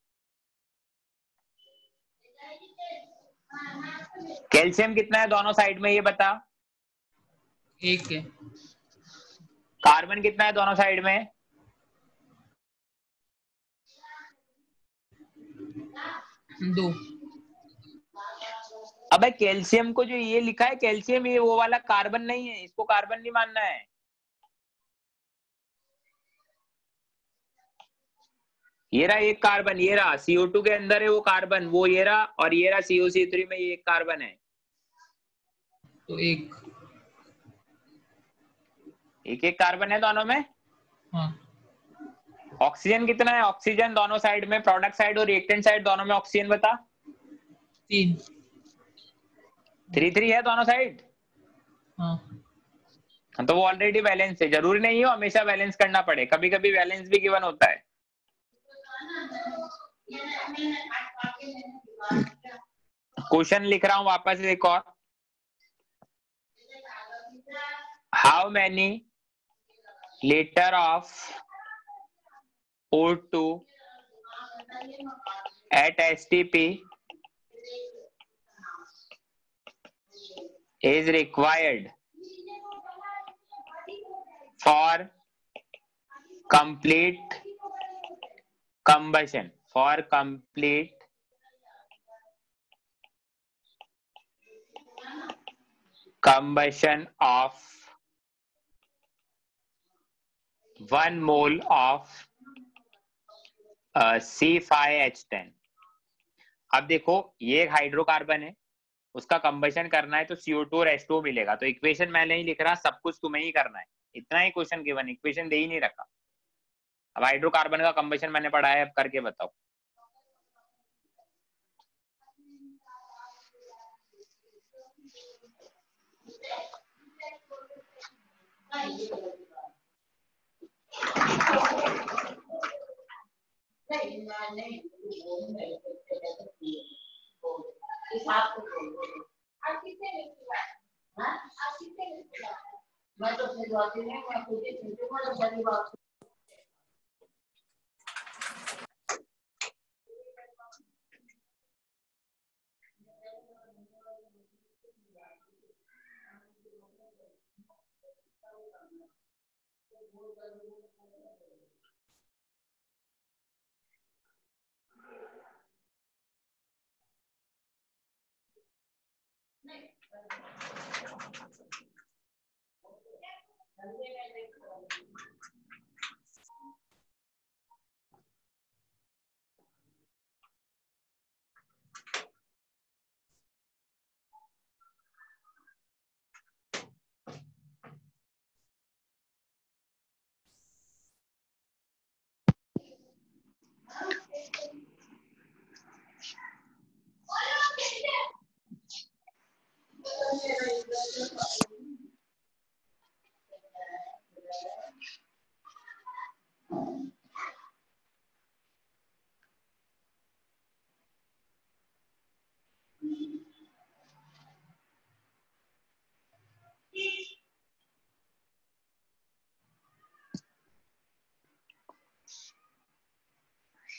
कैल्शियम कितना है दोनों साइड में ये बता। 1 है। कार्बन कितना है दोनों साइड में? 2। अबे कैल्शियम को जो ये लिखा है कैल्शियम, ये वो वाला कार्बन नहीं है, इसको कार्बन नहीं मानना है। ये रहा एक कार्बन, ये रहा CO2 के अंदर है वो कार्बन, वो ये रहा, और ये रहा COC3 में ये एक कार्बन है। तो एक एक कार्बन है दोनों में। हाँ। ऑक्सीजन कितना है? ऑक्सीजन दोनों साइड में, प्रोडक्ट साइड और रिएक्टेंट साइड दोनों में ऑक्सीजन बता। 3। 3 है दोनों साइड। हाँ। तो वो ऑलरेडी बैलेंस है। जरूरी नहीं हो हमेशा बैलेंस करना पड़े, कभी कभी बैलेंस भी गिवन होता है। क्वेश्चन लिख रहा हूं वापस एक और। How many litre of O2 at STP is required for complete combustion? For complete combustion of 1 mole of C5H10। अब देखो ये एक हाइड्रोकार्बन है, उसका कंबशन करना है तो CO2 और H2 मिलेगा। तो इक्वेशन मैं नहीं लिख रहा, सब कुछ तुम्हें ही करना है। इतना ही क्वेश्चन गिवन, इक्वेशन दे ही नहीं रखा। अब हाइड्रोकार्बन का कंबशन मैंने पढ़ा है, अब करके बताओ।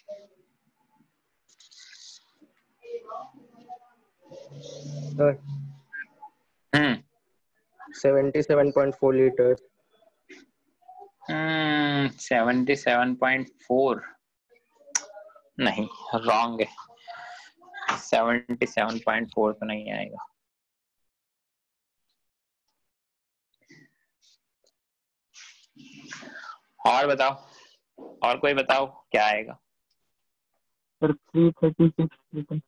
Sir, 77.4 liters. 77.4 नहीं, रॉन्ग है। 77.4 तो नहीं आएगा। और बताओ, और कोई बताओ क्या आएगा? Sir 336 litre.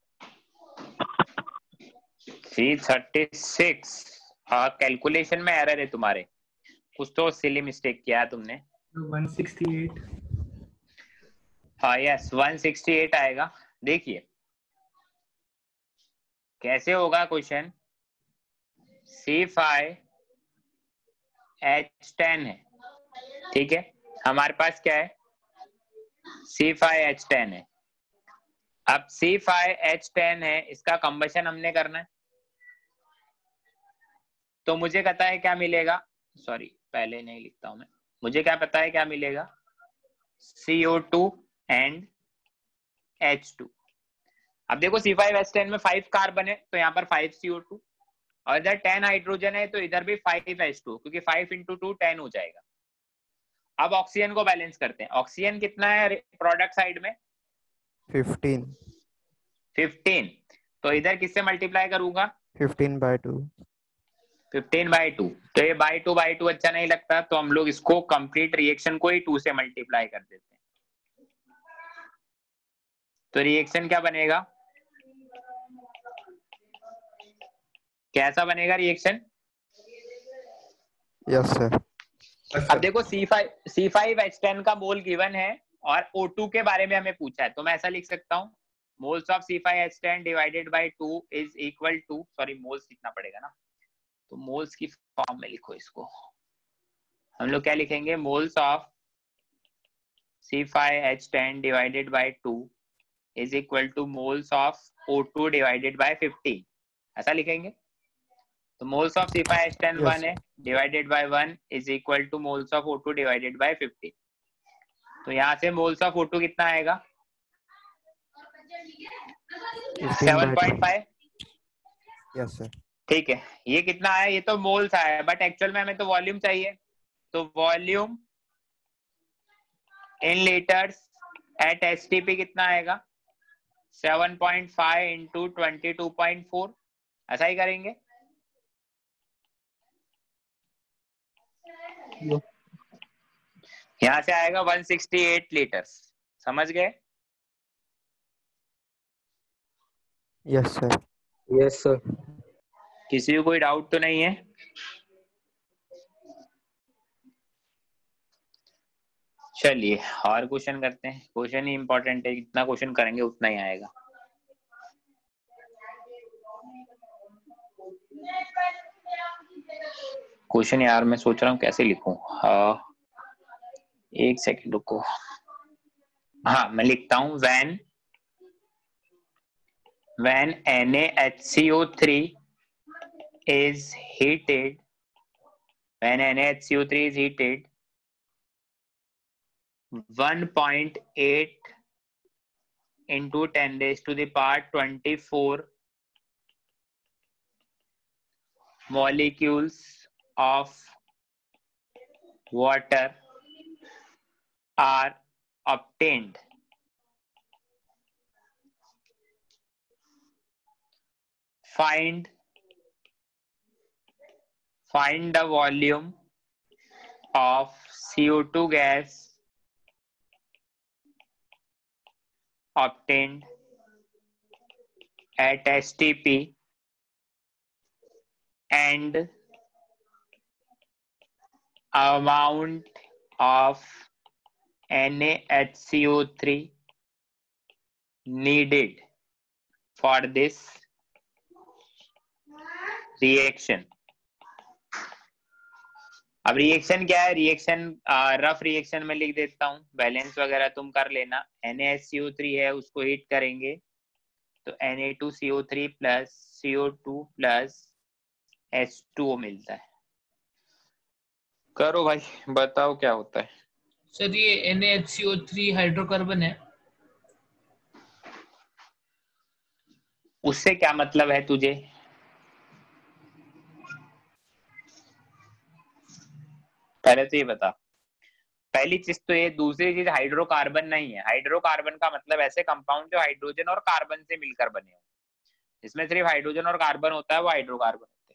336। हाँ, कैलकुलेशन में एरर है तुम्हारे, कुछ तो सिली मिस्टेक किया है तुमने। 168। हाँ यस, 168 आएगा। देखिए कैसे होगा क्वेश्चन। C5H10 है, ठीक है। हमारे पास क्या है, C5H10 है। अब C5H10 है, इसका कंबशन हमने करना है, तो मुझे पता है क्या मिलेगा। सॉरी, पहले नहीं लिखता हूं मैं। मुझे क्या पता है क्या मिलेगा, CO2 एंड H2। अब देखो C5H10 में 5 कार्बन है, तो यहाँ पर 5 CO2, और इधर 10 हाइड्रोजन है, तो इधर भी 5 H2, क्योंकि 5 × 2 10 हो जाएगा। अब ऑक्सीजन को बैलेंस करते हैं। ऑक्सीजन कितना है प्रोडक्ट साइड में? 15। तो इधर किससे मल्टीप्लाई करूंगा? 15/2। 15/2। तो ये बाई टू अच्छा नहीं लगता, तो हम लोग इसको कंप्लीट रिएक्शन को ही 2 से मल्टीप्लाई कर देते हैं। तो रिएक्शन क्या बनेगा, कैसा बनेगा रिएक्शन? Yes sir. अब देखो C5H10 का मोल गिवन है और O2 के बारे में हमें पूछा है, तो मैं ऐसा लिख सकता हूँ, moles of C5H10 divided by 2 is equal to, sorry moles लिखना पड़ेगा ना, तो मोल्स की फॉर्म में लिखो इसको। हम लोग क्या लिखेंगे, moles of C5H10 divided by 2 is equal to moles of O2 divided by 15, ऐसा लिखेंगे। तो मोल्स ऑफ C5H10 Yes. 1 है, divided by 1 is equal to moles of O2 divided by 15। तो यहाँ से मोल्स ऑफ O2 कितना आएगा, 7.5। Yes sir. ठीक है, ये कितना आया, ये तो मोल्स आया, बट एक्चुअल में हमें तो वॉल्यूम चाहिए। तो volume in litres at STP कितना आएगा, 7.5 इंटू 22.4, ऐसा ही करेंगे। यहाँ से आएगा 168 लीटर्स, समझ गए? Yes sir. Yes, sir. किसी को कोई डाउट तो नहीं है? चलिए और क्वेश्चन करते हैं। क्वेश्चन ही इंपॉर्टेंट है, जितना क्वेश्चन करेंगे उतना ही आएगा। क्वेश्चन यार मैं सोच रहा हूँ कैसे लिखूं। एक सेकंड रुको। हाँ मैं लिखता हूँ, when NaHCO3 is heated, when NaHCO3 is heated 1.8 into 10 raised to the power 24 molecules of water are obtained. Find the volume of CO2 gas obtained at STP and amount of NaHCO3 needed for this reaction. अब reaction क्या है, reaction rough reaction में लिख देता हूँ, balance वगैरह तुम कर लेना। NaHCO3 है, उसको हीट करेंगे तो Na2CO3 plus CO2 plus H2O मिलता है। करो भाई, बताओ क्या होता है। सर ये NaHCO3 हाइड्रोकार्बन है उससे क्या मतलब है तुझे? पहले तो ये बता। पहली चीज तो ये, दूसरी चीज हाइड्रोकार्बन नहीं है। हाइड्रोकार्बन का मतलब ऐसे कंपाउंड जो हाइड्रोजन और कार्बन से मिलकर बने हो। इसमें सिर्फ हाइड्रोजन और कार्बन होता है, वो हाइड्रोकार्बन होते हैं।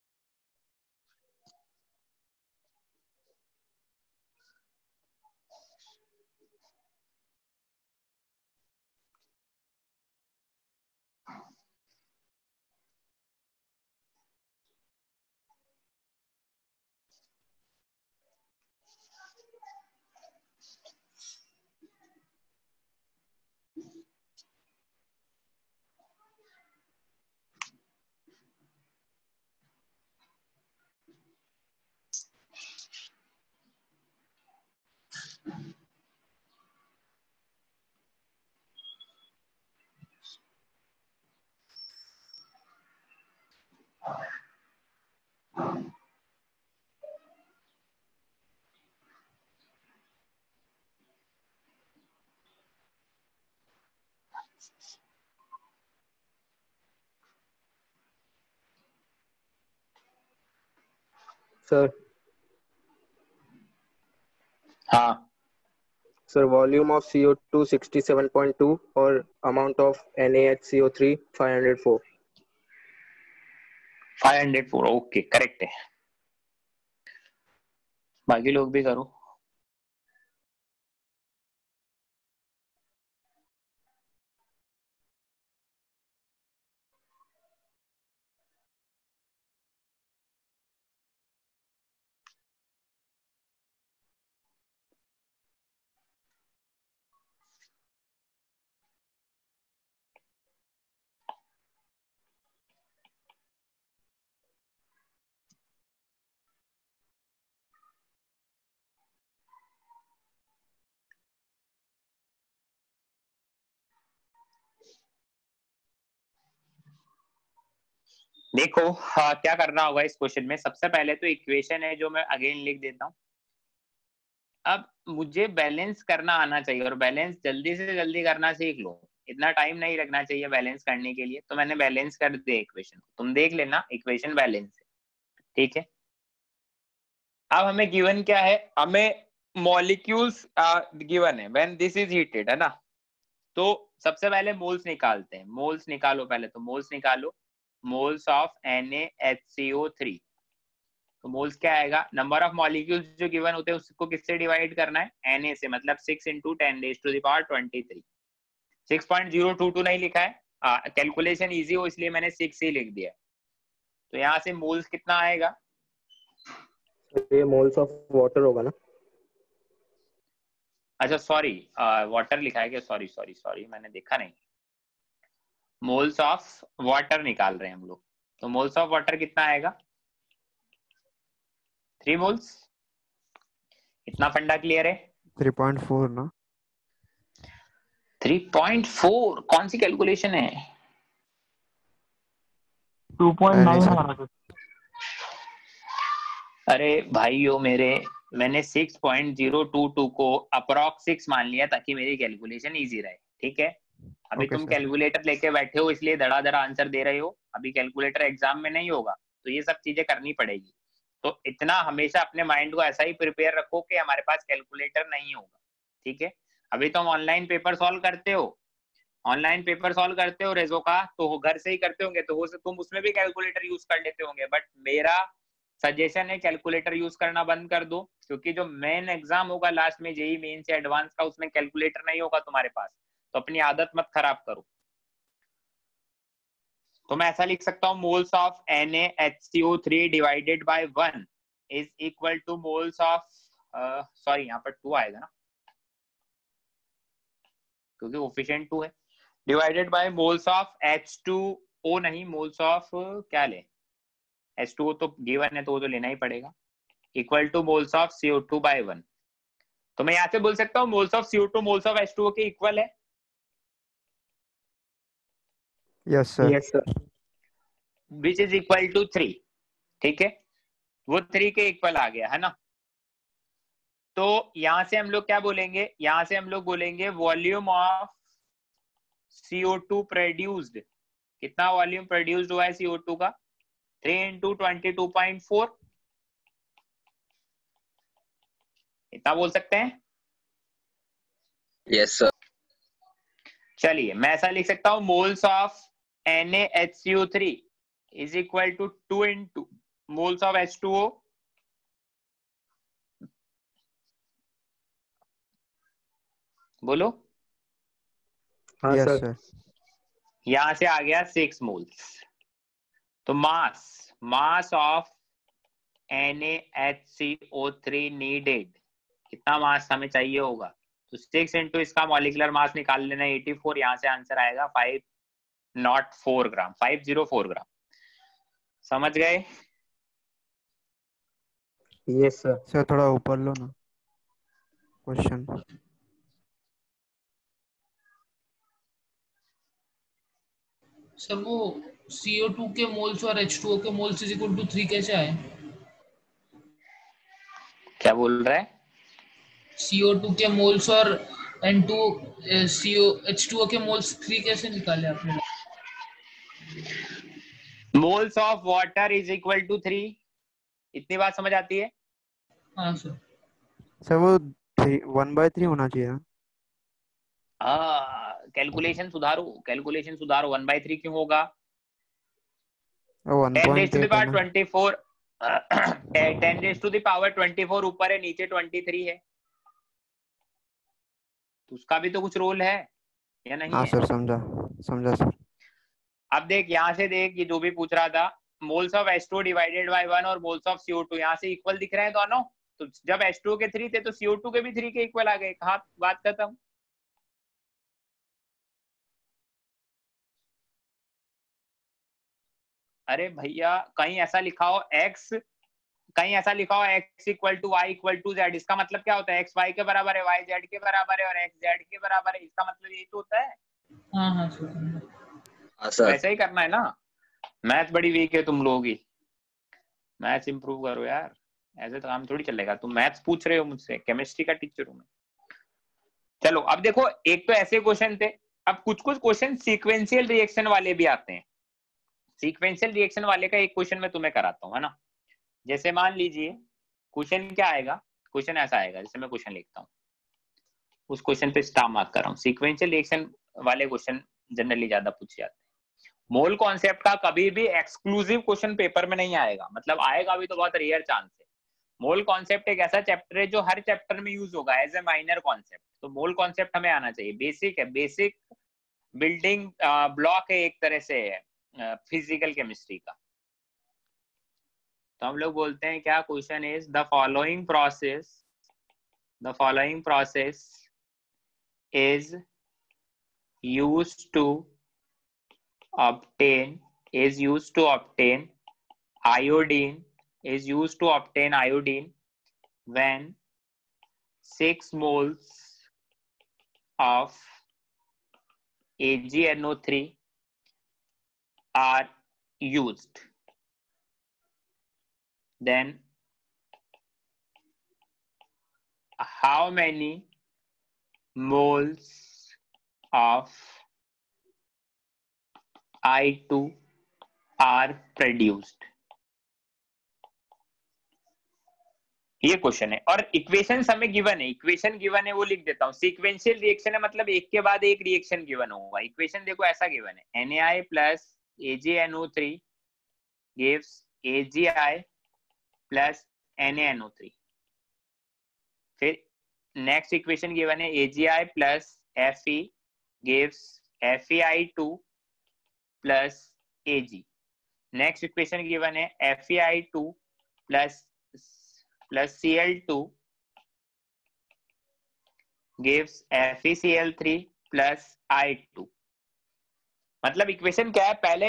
Sir, हाँ, sir, volume of CO2 67.2 or amount of NaHCO3 504. 504 okay, correct है। बाकी लोग भी करो। देखो हाँ, क्या करना होगा इस क्वेश्चन में। सबसे पहले तो इक्वेशन है जो मैं अगेन लिख देता हूँ। अब मुझे बैलेंस करना आना चाहिए, और बैलेंस जल्दी से जल्दी करना सीख लो। इतना टाइम नहीं लगना चाहिए बैलेंस करने के लिए। तो मैंने बैलेंस कर दिया इक्वेशन, तुम देख लेना इक्वेशन बैलेंस है, ठीक है। अब हमें गिवन क्या है? हमें मॉलिक्यूल्स गिवन है व्हेन दिस इज हीटेड, है ना। तो सबसे पहले मोल्स निकालते हैं। मोल्स निकालो पहले, तो मोल्स निकालो। Moles of NaHCO3। तो मोल्स क्या आएगा? नंबर ऑफ मॉलिक्यूल्स जो गिवन होते हैं उसको किससे डिवाइड करना है? Na से, मतलब 6 × 10⁻23। 6.022 नहीं लिखा है, कैलकुलेशन इजी हो इसलिए मैंने 6 ही लिख दिया। तो यहाँ से मोल्स कितना आएगा? ये moles of water होगा ना? अच्छा सॉरी, वाटर लिखा है क्या? सॉरी सॉरी सॉरी, मैंने देखा नहीं। मोल्स ऑफ वाटर निकाल रहे हैं हम लोग। तो मोल्स ऑफ वाटर कितना आएगा? 3 मोल्स। इतना फंडा क्लियर है? 3.4 ना? 3.4 कौन सी कैलकुलेशन है? 2.9 हमारा तो। अरे भाइयों मेरे, मैंने 6.022 को अप्रॉक्स 6 मान लिया ताकि मेरी कैलकुलेशन इजी रहे, ठीक है। अभी Okay, तुम sir. कैलकुलेटर लेके बैठे हो इसलिए धड़ाधड़ आंसर दे रहे हो। अभी कैलकुलेटर एग्जाम में नहीं होगा, तो ये सब चीजें करनी पड़ेगी। तो इतना हमेशा अपने माइंड को ऐसा ही प्रिपेयर रखो कि हमारे पास कैलकुलेटर नहीं होगा, ठीक है। अभी तुम ऑनलाइन पेपर सॉल्व करते हो, ऑनलाइन पेपर सॉल्व करते हो रेजो का, तो घर से ही करते होंगे, तो तुम उसमें भी कैलकुलेटर यूज कर लेते होंगे। बट मेरा सजेशन है कैलकुलेटर यूज करना बंद कर दो, क्योंकि जो मेन एग्जाम होगा लास्ट में, जेई मेन से एडवांस का, उसमें कैलकुलेटर नहीं होगा तुम्हारे पास। तो अपनी आदत मत खराब करो। तो मैं ऐसा लिख सकता हूँ, moles of NaHCO3 divided by 1 is equal to moles of, sorry यहाँ पर 2 आएगा ना, क्योंकि कोफिशिएंट 2 है, divided bye moles of H2O, नहीं मोल्स ऑफ क्या ले, H2O तो गिवन है तो वो तो लेना ही पड़ेगा, equal to moles of CO2 by 1। तो मैं यहाँ से बोल सकता हूँ moles of CO2 moles of H2O के इक्वल है। Yes, sir. Yes, sir. Which is equal to 3, ठीक है। वो 3 के इक्वल आ गया, है ना। तो यहां से हम लोग क्या बोलेंगे? यहां से हम लोग बोलेंगे वॉल्यूम ऑफ CO2 प्रोड्यूस्ड कितना वॉल्यूम प्रोड्यूस्ड हुआ है CO2 का? 3 × 22.4, इतना बोल सकते हैं? Yes sir. चलिए मैं ऐसा लिख सकता हूं, moles of NaHCO3 is equal to 2 × moles of H2O। बोलो। हाँ यस सर। सर। यहां से आ गया 6 मोल्स। तो मास ऑफ NaHCO3 नीडेड, कितना मास हमें चाहिए होगा? तो 6 × इसका मॉलिक्यूलर मास निकाल लेना 84, यहां से आंसर आएगा 504 ग्राम, 504 ग्राम। समझ गए? Yes sir. सर थोड़ा ऊपर लो ना क्वेश्चन। सर वो CO2 के मोल्स और H2O के मोल्स इज इक्वल टू 3 कैसे आए? क्या बोल रहा है? CO2 के मोल्स और H2O के मोल्स 3 कैसे निकाले आपने? Moles of water is equal to 3, इतनी बात समझ आती है? हाँ सर। सर वो 1/3 होना चाहिए ना? कैलकुलेशन सुधारो, 1/3 क्यों होगा? 10 1.8 raised to the है power ना? 24 10 raised to the power 24 ऊपर है, नीचे 23 है, तो उसका भी तो कुछ रोल है या नहीं हाँ है? सर, समझा सर। अब देख, यहाँ से देख, ये जो भी पूछ रहा था, moles of H2 divided by 1 और मोल्स ऑफ CO2 यहाँ से इक्वल दिख रहे हैं दोनों। तो जब H2 के 3 थे तो CO2 के भी 3 के इक्वल आ गए। कहा बात खत्म। अरे भैया कहीं ऐसा लिखा हो x equal to y equal to z, इसका मतलब क्या होता है? x y के बराबर है, y z के बराबर है और x z के बराबर है, इसका मतलब यही तो होता है। हाँ हाँ सर। हाँ सर। वैसे ही करना है ना। मैथ बड़ी वीक है तुम लोगों की, मैथ्स इंप्रूव करो यार, ऐसे तो काम थोड़ी चलेगा। तुम मैथ्स पूछ रहे हो मुझसे, केमिस्ट्री का टीचर हूं मैं। चलो अब देखो, एक तो ऐसे क्वेश्चन थे, अब कुछ क्वेश्चन सीक्वेंशियल रिएक्शन वाले भी आते हैं। सीक्वेंशियल रिएक्शन वाले का एक क्वेश्चन मैं तुम्हें कराता हूँ, है ना। जैसे मान लीजिए क्वेश्चन क्या आएगा, क्वेश्चन ऐसा आएगा, जैसे मैं क्वेश्चन लिखता हूँ, उस क्वेश्चन पे स्टार मार्क कर रहा हूँ। सीक्वेंशियल रिएक्शन वाले क्वेश्चन जनरली ज्यादा पूछे जाते हैं। मोल कॉन्सेप्ट का कभी भी एक्सक्लूसिव क्वेश्चन पेपर में नहीं आएगा, मतलब आएगा भी तो बहुत रेयर चांस है। मोल कॉन्सेप्ट एक ऐसा चैप्टर है जो हर चैप्टर में यूज होगा एज ए माइनर कॉन्सेप्ट। तो मोल कॉन्सेप्ट हमें आना चाहिए, बेसिक है, बेसिक बिल्डिंग ब्लॉक है एक तरह से फिजिकल केमिस्ट्री का। तो हम लोग बोलते हैं क्या, question is the following process is used to obtain iodine when 6 moles of AgNO3 are used. Then how many moles of I2 are produced? ये क्वेश्चन है और इक्वेशन हमें गिवन है, वो लिख देता हूं। सीक्वेंशियल रिएक्शन है मतलब एक के बाद एक रिएक्शन गिवन होगा। इक्वेशन देखो ऐसा गिवन है, NaI plus AgNO3 gives AgI plus NaNO3। फिर नेक्स्ट इक्वेशन गिवन है AgI plus Fe gives FeI2 plus Ag। Next equation given है FeI2 plus Cl2 gives FeCl3 plus I2। मतलब equation क्या है, पहले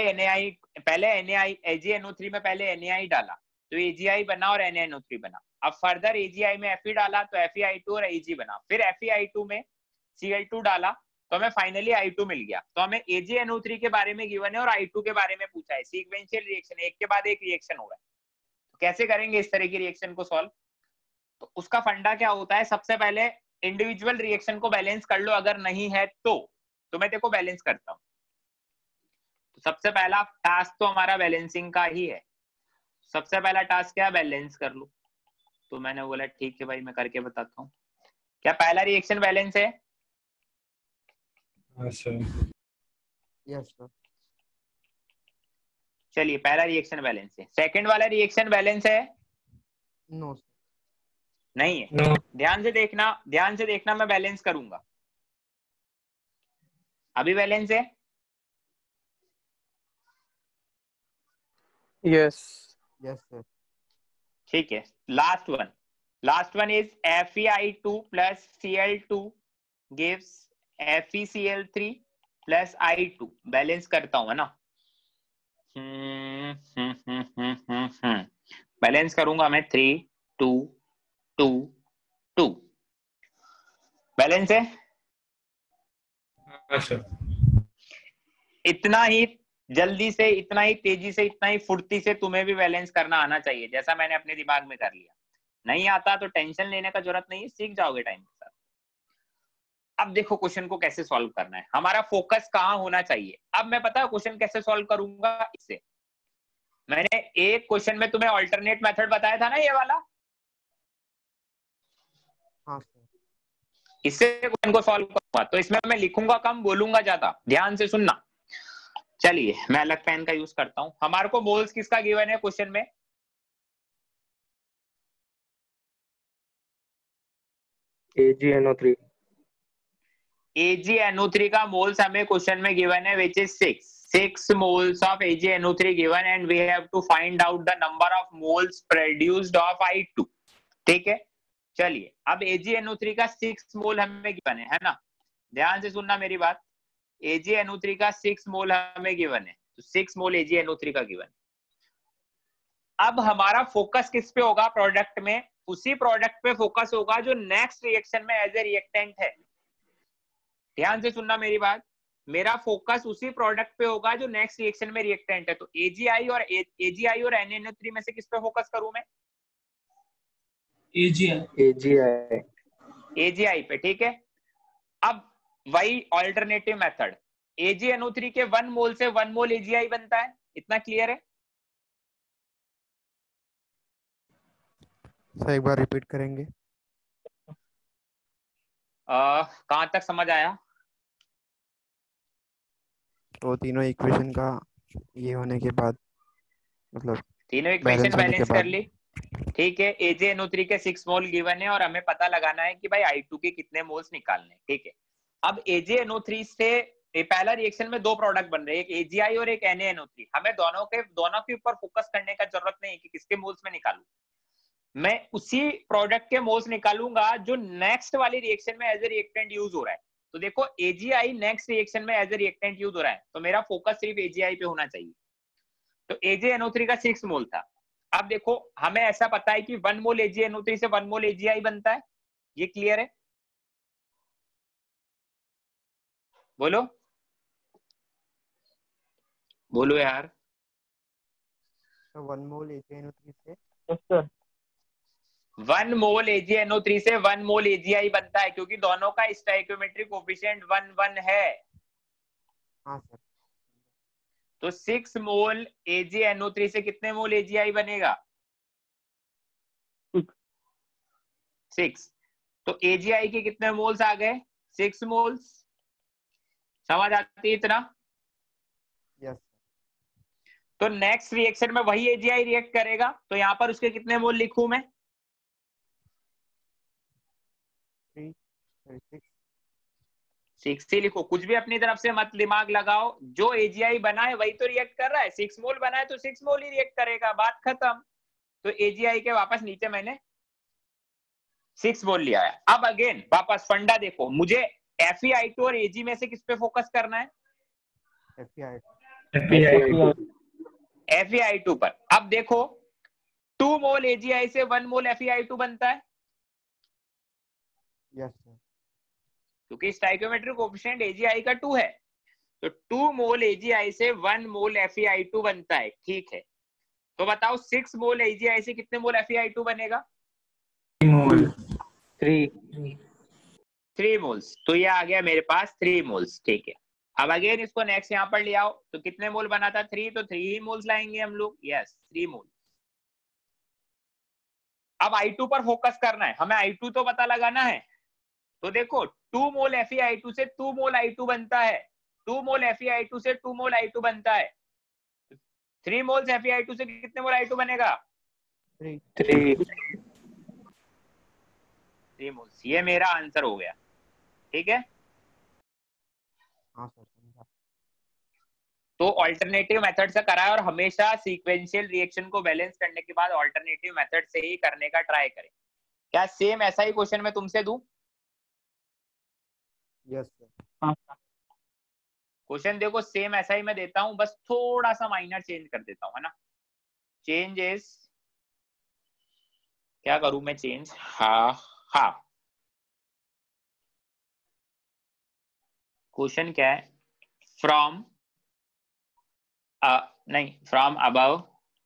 AgNO3 में पहले NaI डाला तो AgI बना और NaNO3 बना। अब फर्दर AgI में Fe डाला तो FeI2 और Ag बना। फिर FeI2 में Cl2 डाला तो हमें फाइनली I2 मिल गया। तो हमें AgNO3 के बारे में गिवन है और I2 के बारे में पूछा है। सीक्वेंशियल रिएक्शन, एक के बाद एक रिएक्शन हो रहा है। तो कैसे करेंगे इस तरह की रिएक्शन को सॉल्व? तो उसका फंडा क्या होता है, सबसे पहले इंडिविजुअल रिएक्शन को बैलेंस कर लो, अगर नहीं है तो मैं देखो बैलेंस करता हूं। तो सबसे पहला टास्क तो हमारा बैलेंसिंग का ही है। सबसे पहला टास्क क्या है, बैलेंस कर लो। तो मैंने बोला ठीक है भाई मैं करके बताता हूँ। क्या पहला रिएक्शन बैलेंस है? Yes sir. चलिए पहला रिएक्शन बैलेंस है। सेकंड वाला रिएक्शन बैलेंस है? नो नहीं है। No. ध्यान से देखना मैं बैलेंस करूंगा। अभी बैलेंस है? Yes. Yes sir. ठीक है। Last one is FeI2 plus Cl2 gives FeCl3 plus I2। Balance करता हूं है ना। बैलेंस करूंगा मैं 3 2 2 2। बैलेंस है? इतना ही जल्दी से, इतना ही तेजी से, इतना ही फुर्ती से तुम्हें भी बैलेंस करना आना चाहिए, जैसा मैंने अपने दिमाग में कर लिया। नहीं आता तो टेंशन लेने का जरूरत नहीं है, सीख जाओगे टाइम के साथ। अब देखो क्वेश्चन को कैसे सॉल्व करना है, हमारा फोकस कहाँ होना चाहिए। अब मैं पता है क्वेश्चन कैसे सॉल्व करूंगा। इससे मैंने एक क्वेश्चन में तुम्हें ऑल्टरनेट मेथड बताया था ना, ये वाला। हाँ सर। इससे क्वेश्चन को सॉल्व करूंगा, तो इसमें मैं लिखूंगा कम, बोलूंगा ज्यादा। ध्यान से सुनना। चलिए मैं अलग पेन का यूज करता हूं। हमारे को मोल्स किसका गिवन है क्वेश्चन में? AgNO3। AgNO3 का मोल्स हमें क्वेश्चन में गिवन है, which is 6 moles of AgNO3 given, and we have to find out the number of moles produced of I2। ठीक है। चलिए अब AgNO3 का 6 मोल हमें गिवन है ना। ध्यान से सुनना मेरी बात। AgNO3 का 6 मोल हमें गिवन है, तो 6 मोल AgNO3 का गिवन है। अब हमारा फोकस किस पे होगा प्रोडक्ट में? उसी प्रोडक्ट पे फोकस होगा जो नेक्स्ट रिएक्शन में एज ए रिएक्टेंट है। ध्यान से सुनना मेरी बात। मेरा फोकस उसी प्रोडक्ट पे होगा जो नेक्स्ट रिएक्शन में रिएक्टेंट है। तो AgI और NaNO3 में से किस पे फोकस करूं मैं? AgI पे। ठीक है। अब वही ऑल्टरनेटिव मेथड, AgNO3 के 1 मोल से 1 मोल AgI बनता है। इतना क्लियर है? सर एक बार रिपीट करेंगे? कहां तक समझ आया? तो तीनों इक्वेशन का ये होने के बाद, मतलब तीनों इक्वेशन होने के बैलेंस कर बाद। ली। ठीक है। AgNO3 के 6 मोल गिवन है और हमें पता लगाना है कि भाई I2 के कितने मोल्स निकालने हैं। ठीक है। अब AgNO3 से पहला रिएक्शन में 2 प्रोडक्ट बन रहे हैं, एक AgI और एक NaNO3। हमें दोनों के ऊपर फोकस करने का जरूरत नहीं कि किसके मोल्स में निकालूं। मैं उसी प्रोडक्ट के मोल्स निकालूंगा जो नेक्स्ट वाली रिएक्शन में एज ए रिएक्टेंट यूज हो रहा है। तो देखो AgI नेक्स्ट रिएक्शन में एज ए रिएक्टेंट यूज हो रहा है, तो मेरा फोकस सिर्फ AgI पे होना चाहिए। तो AgNO3 का 6 मोल था। अब देखो हमें ऐसा पता है कि 1 मोल AgNO3 से 1 मोल AgI बनता है। ये क्लियर है? बोलो बोलो यार। 1 मोल AgNO3 से Yes, sir. 1 मोल AgNO3 से 1 मोल AgI बनता है, क्योंकि दोनों का स्टोइकियोमेट्रिक कोएफिशिएंट 1 1 है। हाँ सर। तो 6 मोल AgNO3 से कितने मोल AgI बनेगा? 6। तो AgI के कितने मोल्स आ गए? 6 मोल्स। समझ आती है इतना? यस। तो नेक्स्ट रिएक्शन में वही AgI रिएक्ट करेगा, तो यहां पर उसके कितने मोल लिखूं मैं? 6 ही लिखो, कुछ भी अपनी तरफ से मत दिमाग लगाओ। जो AgI बना है वही तो रिएक्ट कर रहा है। 6 मोल बना है तो 6 मोल ही रिएक्ट करेगा, बात खत्म। तो AgI के वापस नीचे मैंने 6 मोल लिया है। अब अगेन वापस फंडा देखो, मुझे FeI2 और Ag में से किस पे फोकस करना है? FeI2 पर। अब देखो 2 मोल AgI से 1 मोल FeI2 बनता है। Yes sir. क्योंकि स्टोइकियोमेट्रिक कोएफिशिएंट AgI का 2 है, तो 2 मोल AgI से 1 मोल FeI2 बनता है। ठीक है। तो बताओ 6 मोल AgI से कितने मोल FeI2 बनेगा? 3 3 मोल्स। तो ये आ गया मेरे पास 3 मोल्स। ठीक है। अब अगेन इसको नेक्स्ट यहाँ पर ले आओ, तो कितने मोल बना था 3, तो 3 ही मोल्स लाएंगे हम लोग, यस 3 मोल। अब I2 पर फोकस करना है हमें, I2 तो पता लगाना है। तो देखो 2 मोल FeI2 से 2 मोल I2 बनता है, 2 मोल FeI2 से 2 मोल I2 बनता है। 3 मोल्स FeI2 से कितने मोल I2 बनेगा? 3 मोल्स। ये मेरा आंसर हो गया, ठीक है। हाँ सर समझा। तो ऑल्टरनेटिव मेथड से करा है, और हमेशा सीक्वेंशियल रिएक्शन को बैलेंस करने के बाद ऑल्टरनेटिव मेथड से ही करने का ट्राई करें। क्या सेम ऐसा ही क्वेश्चन मैं तुमसे दूं? Yes sir. क्वेश्चन देखो सेम ऐसा ही मैं देता हूं, बस थोड़ा सा माइनर चेंज कर देता हूं, है ना। चेंज इज, क्या करूं मैं चेंज? हाँ क्वेश्चन क्या है? फ्रॉम नहीं, from above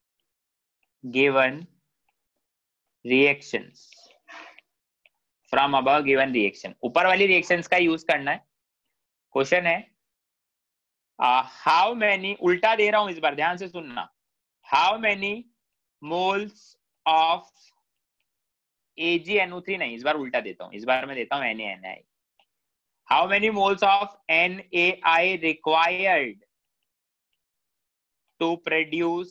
given reactions, from above given reaction, ऊपर वाली रिएक्शंस का यूज करना है। क्वेश्चन है हाउ मैनी, उल्टा दे रहा हूं इस बार, ध्यान से सुनना। How many moles of AgNO3, नहीं इस बार उल्टा देता हूं, इस बार मैं देता हूं NaNi। How many moles of NaI required to produce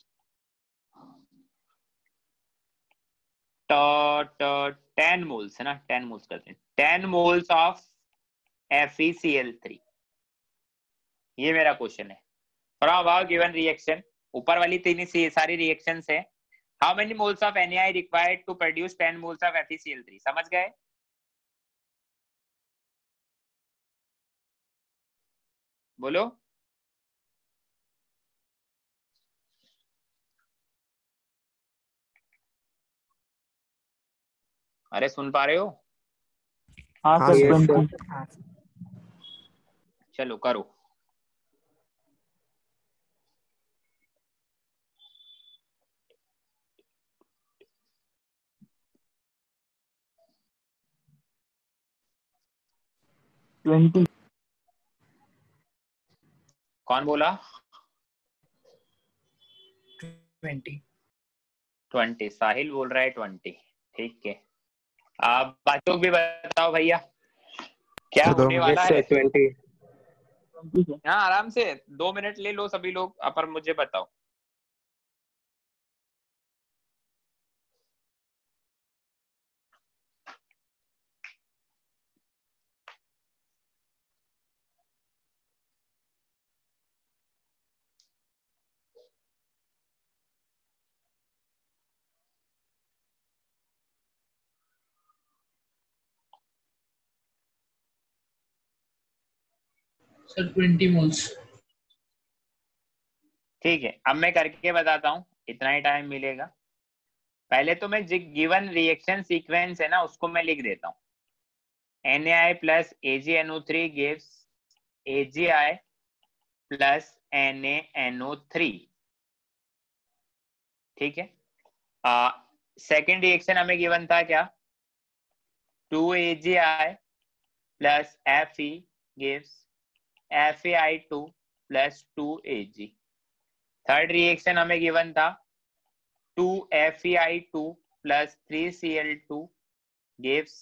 10 moles, है ना, 10 मोल्स करते हैं, 10 मोल्स ऑफ FeCl3। ये मेरा क्वेश्चन है। फ्रॉम अबव गिवन रिएक्शन, ऊपर वाली तीन सारी रिएक्शंस है। How many moles of NaI required to produce 10 moles of FeCl3। समझ गए? बोलो। अरे सुन पा रहे हो? हाँ हाँ सर yes, 20। चलो करो। कौन बोला? 20 साहिल बोल रहा है 20, ठीक है। आप बातों भी बताओ भैया, क्या सर, 2 होने वाला yes है? sir 20 हाँ आराम से 2 मिनट ले लो सभी लोग, पर मुझे बताओ। Sir 20 moles. ठीक है, अब मैं करके बताता हूँ, इतना ही टाइम मिलेगा। पहले तो मैं गिवन रिएक्शन सीक्वेंस है ना, उसको मैं लिख देता हूँ। NaI plus AgNO3 gives AgI plus NaNO3, ठीक है। सेकेंड रिएक्शन हमें गिवन था क्या? 2AgI plus Fe gives FeI2 plus 2Ag। Third reaction हमें गिवन था 2FeI2 plus 3Cl2 gives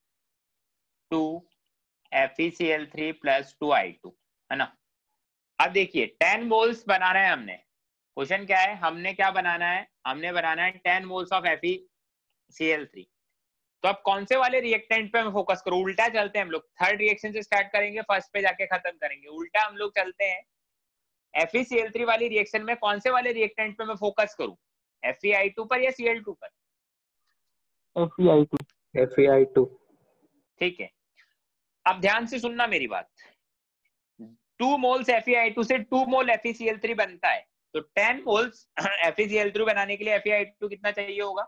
2FeCl3 plus 2I2, है ना। अब देखिए 10 मोल्स बनाना है हमने। क्वेश्चन क्या है? हमने क्या बनाना है? हमने बनाना है 10 मोल्स ऑफ FeCl3। तो अब कौन से वाले रिएक्टेंट पे मैं फोकस करूं? उल्टा चलते हैं हम लोग, थर्ड रिएक्शन से स्टार्ट करेंगे, फर्स्ट पे जाके खत्म करेंगे। उल्टा हम लोग चलते हैं। FeCl3 वाली रिएक्शन में कौन से वाले रिएक्टेंट पे मैं फोकस करूं? FeI2 पर या Cl2 पर? FeI2 ठीक है, अब ध्यान से सुनना मेरी बात। 2 मोल्स FeI2 से 2 मोल FeCl3 बनता है, तो 10 मोल्स FeCl3 बनाने के लिए FeI2 कितना चाहिए होगा?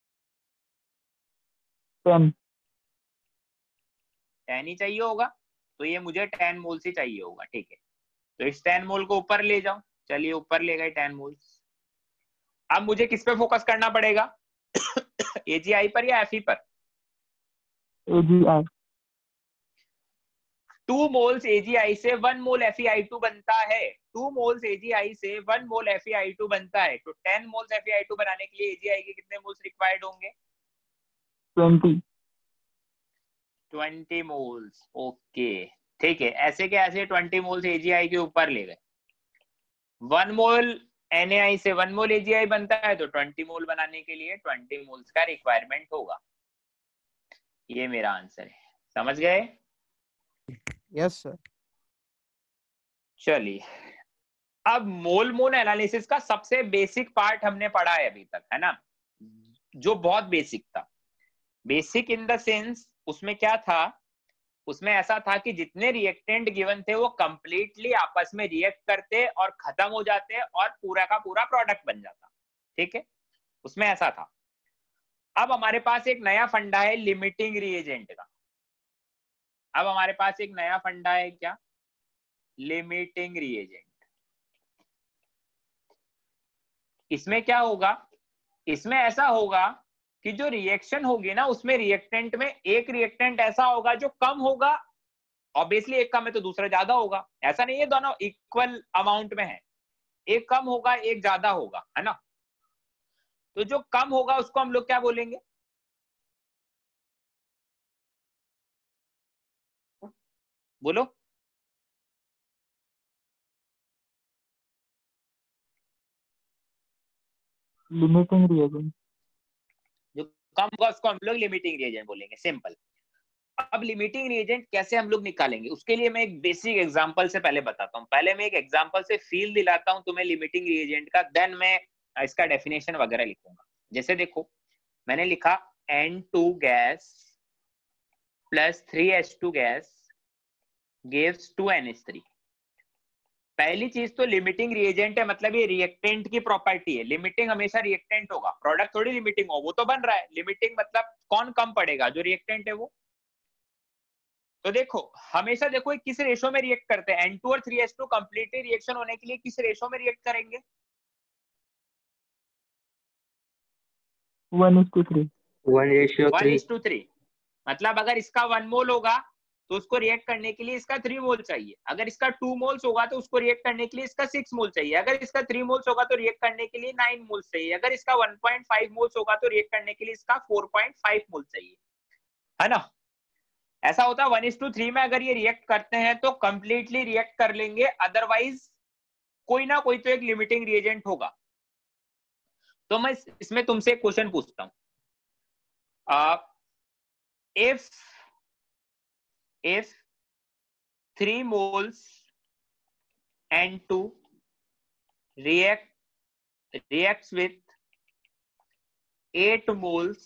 10 ही चाहिए होगा, तो ये मुझे 10 मोल्स ही चाहिए होगा, ठीक है। तो इस 10 मोल को ऊपर ले जाओ, चलिए ऊपर ले गए 10 मोल्स। अब मुझे किस पे फोकस करना पड़ेगा? AgI पर या Fe पर? AgI 2 मोल्स AgI से 1 मोल FeI2 बनता है। 2 मोल्स AgI से 1 मोल FeI2 बनता है। तो 10 मोल्स FeI2 बनाने के लिए AgI के कितने मोल्स रिक्वायर्ड होंगे? 20 मोल्स। ओके ठीक है, ऐसे के ऐसे 20 मोल्स AgI के ऊपर ले गए। 1 मोल NaI से 1 मोल AgI बनता है, तो 20 मोल बनाने के लिए 20 मोल्स का रिक्वायरमेंट होगा। ये मेरा आंसर है, समझ गए? Yes sir. चलिए, अब मोल मोल एनालिसिस का सबसे बेसिक पार्ट हमने पढ़ा है अभी तक, है ना, जो बहुत बेसिक था। बेसिक इन द सेंस उसमें क्या था, उसमें ऐसा था कि जितने रिएक्टेंट गिवन थे वो कंप्लीटली आपस में रिएक्ट करते और खत्म हो जाते और पूरा का पूरा प्रोडक्ट बन जाता। ठीक है, उसमें ऐसा था। अब हमारे पास एक नया फंडा है लिमिटिंग रिएजेंट का। अब हमारे पास एक नया फंडा है, क्या? Limiting reagent. इसमें क्या होगा, इसमें ऐसा होगा कि जो रिएक्शन होगी ना, उसमें रिएक्टेंट में एक रिएक्टेंट ऐसा होगा जो कम होगा, ऑब्वियसली एक कम है तो दूसरा ज्यादा होगा, ऐसा नहीं है दोनों इक्वल अमाउंट में है, एक कम होगा एक ज्यादा होगा, है ना। तो जो कम होगा उसको हम लोग क्या बोलेंगे? बोलो। Limiting reagent. जो कम होगा उसको हम लोग लिमिटिंग रिएजेंट बोलेंगे, सिंपल। अब लिमिटिंग रिएजेंट कैसे हम लोग निकालेंगे, उसके लिए मैं एक बेसिक एग्जांपल से पहले बताता हूं। पहले मैं एक एग्जांपल से फील दिलाता हूं तुम्हें लिमिटिंग रिएजेंट का, देन मैं इसका डेफिनेशन वगैरह लिखूंगा। जैसे देखो, मैंने लिखा N2 gas plus 3H2 gas gives 2NH3। पहली चीज तो लिमिटिंग रिएजेंट है, मतलब ये रिएक्टेंट की प्रॉपर्टी है। लिमिटिंग हमेशा रिएक्टेंट होगा, प्रोडक्ट थोड़ी लिमिटिंग हो, वो तो बन रहा है। लिमिटिंग मतलब कौन कम पड़ेगा, जो रिएक्टेंट है वो। तो देखो, हमेशा देखो किस रेशो में रिएक्ट करते हैं, N2 और 3H2 कंप्लीटली रिएक्शन होने के लिए किस रेशो में रिएक्ट करेंगे? 1:3। 1:3। मतलब अगर इसका 1 मोल होगा तो उसको रिएक्ट करने के लिए इसका 3 मोल चाहिए। अगर इसका 2 मोल्स होगा तो उसको रिएक्ट करने के लिए इसका 6 मोल चाहिए। अगर इसका 3 मोल्स होगा तो रिएक्ट करने के लिए 9 मोल्स चाहिए। अगर इसका 1.5 मोल्स होगा तो रिएक्ट करने के लिए इसका 4.5 मोल चाहिए, है ना। ऐसा होता है 1:3 में अगर ये रिएक्ट करते हैं तो कंप्लीटली रिएक्ट कर लेंगे, अदरवाइज कोई ना कोई तो एक लिमिटिंग रिएजेंट होगा। तो मैं इसमें तुमसे एक क्वेश्चन पूछता हूं, if 3 moles N2 reacts with 8 moles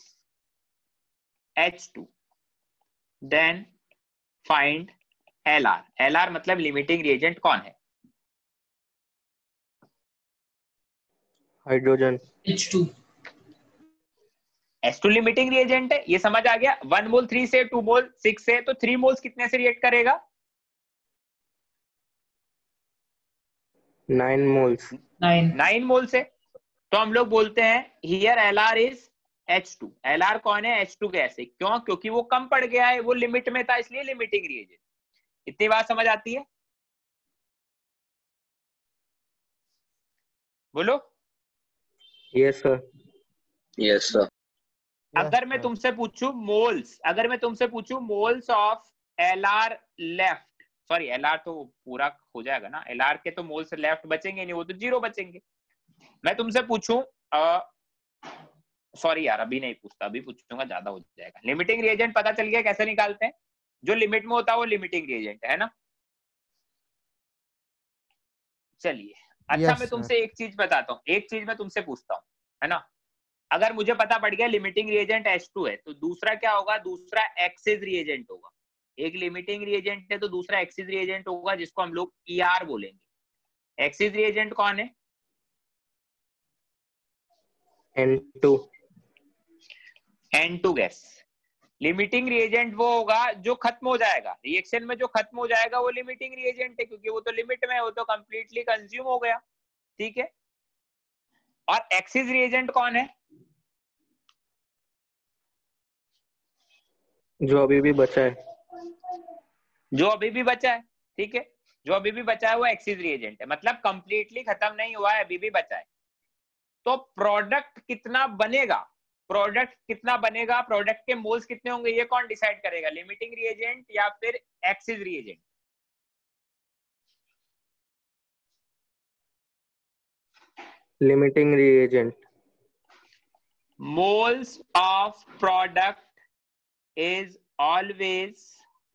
H2, then find LR। LR मतलब लिमिटिंग रिएजेंट कौन है? Hydrogen. H2। H2 limiting reagent है, ये समझ आ गया। 1 मोल 3 से, 2 मोल 6 से, तो 3 मोल्स कितने से रिएक्ट करेगा? 9 मोल्स। 9 मोल से। तो हम लोग बोलते हैं here LR is H2। LR कौन है? H2 गैस है। क्यों? क्योंकि वो कम पड़ गया है, वो लिमिट में था, इसलिए लिमिटिंग रिएजेंट। इतनी बात समझ आती है? बोलो। Yes sir. Yes sir. अगर मैं तुमसे पूछूं मोल्स, अगर मैं तुमसे पूछूं moles of LR left, sorry LR तो पूरा हो जाएगा ना, LR के तो मोल्स लेफ्ट बचेंगे नहीं, वो तो 0 बचेंगे। मैं तुमसे पूछूं, सॉरी यार अभी नहीं पूछता, अभी पूछूंगा ज्यादा हो जाएगा। लिमिटिंग रिएजेंट पता चल गया कैसे निकालते हैं? जो लिमिट में होता है वो लिमिटिंग रिएजेंट है ना। चलिए, अच्छा मैं तुमसे एक चीज बताता हूँ, एक चीज मैं तुमसे पूछता हूँ, है ना। अगर मुझे पता पड़ गया लिमिटिंग रिएजेंट H2 है, तो दूसरा क्या होगा? दूसरा एक्सिस रिएजेंट होगा। एक लिमिटिंग रिएजेंट है तो दूसरा एक्सिस रिएजेंट होगा, जिसको हम लोग ER बोलेंगे। एक्सिस रिएजेंट कौन है? N2। N2 gas. Limiting reagent वो होगा जो खत्म हो जाएगा रिएक्शन में, जो खत्म हो जाएगा वो लिमिटिंग रिएजेंट है, क्योंकि वो तो लिमिट में है, वो तो कंप्लीटली कंज्यूम हो गया। ठीक है। और एक्सिस रिएजेंट कौन है? जो अभी भी बचा है। जो अभी भी बचा है, ठीक है, जो अभी भी बचा है वो एक्सिस रिएजेंट है, मतलब कंप्लीटली खत्म नहीं हुआ है, अभी भी बचा है। तो प्रोडक्ट कितना बनेगा, प्रोडक्ट कितना बनेगा, प्रोडक्ट के मोल्स कितने होंगे, ये कौन डिसाइड करेगा, लिमिटिंग रिएजेंट या फिर excess reagent? Limiting reagent. Moles of product is always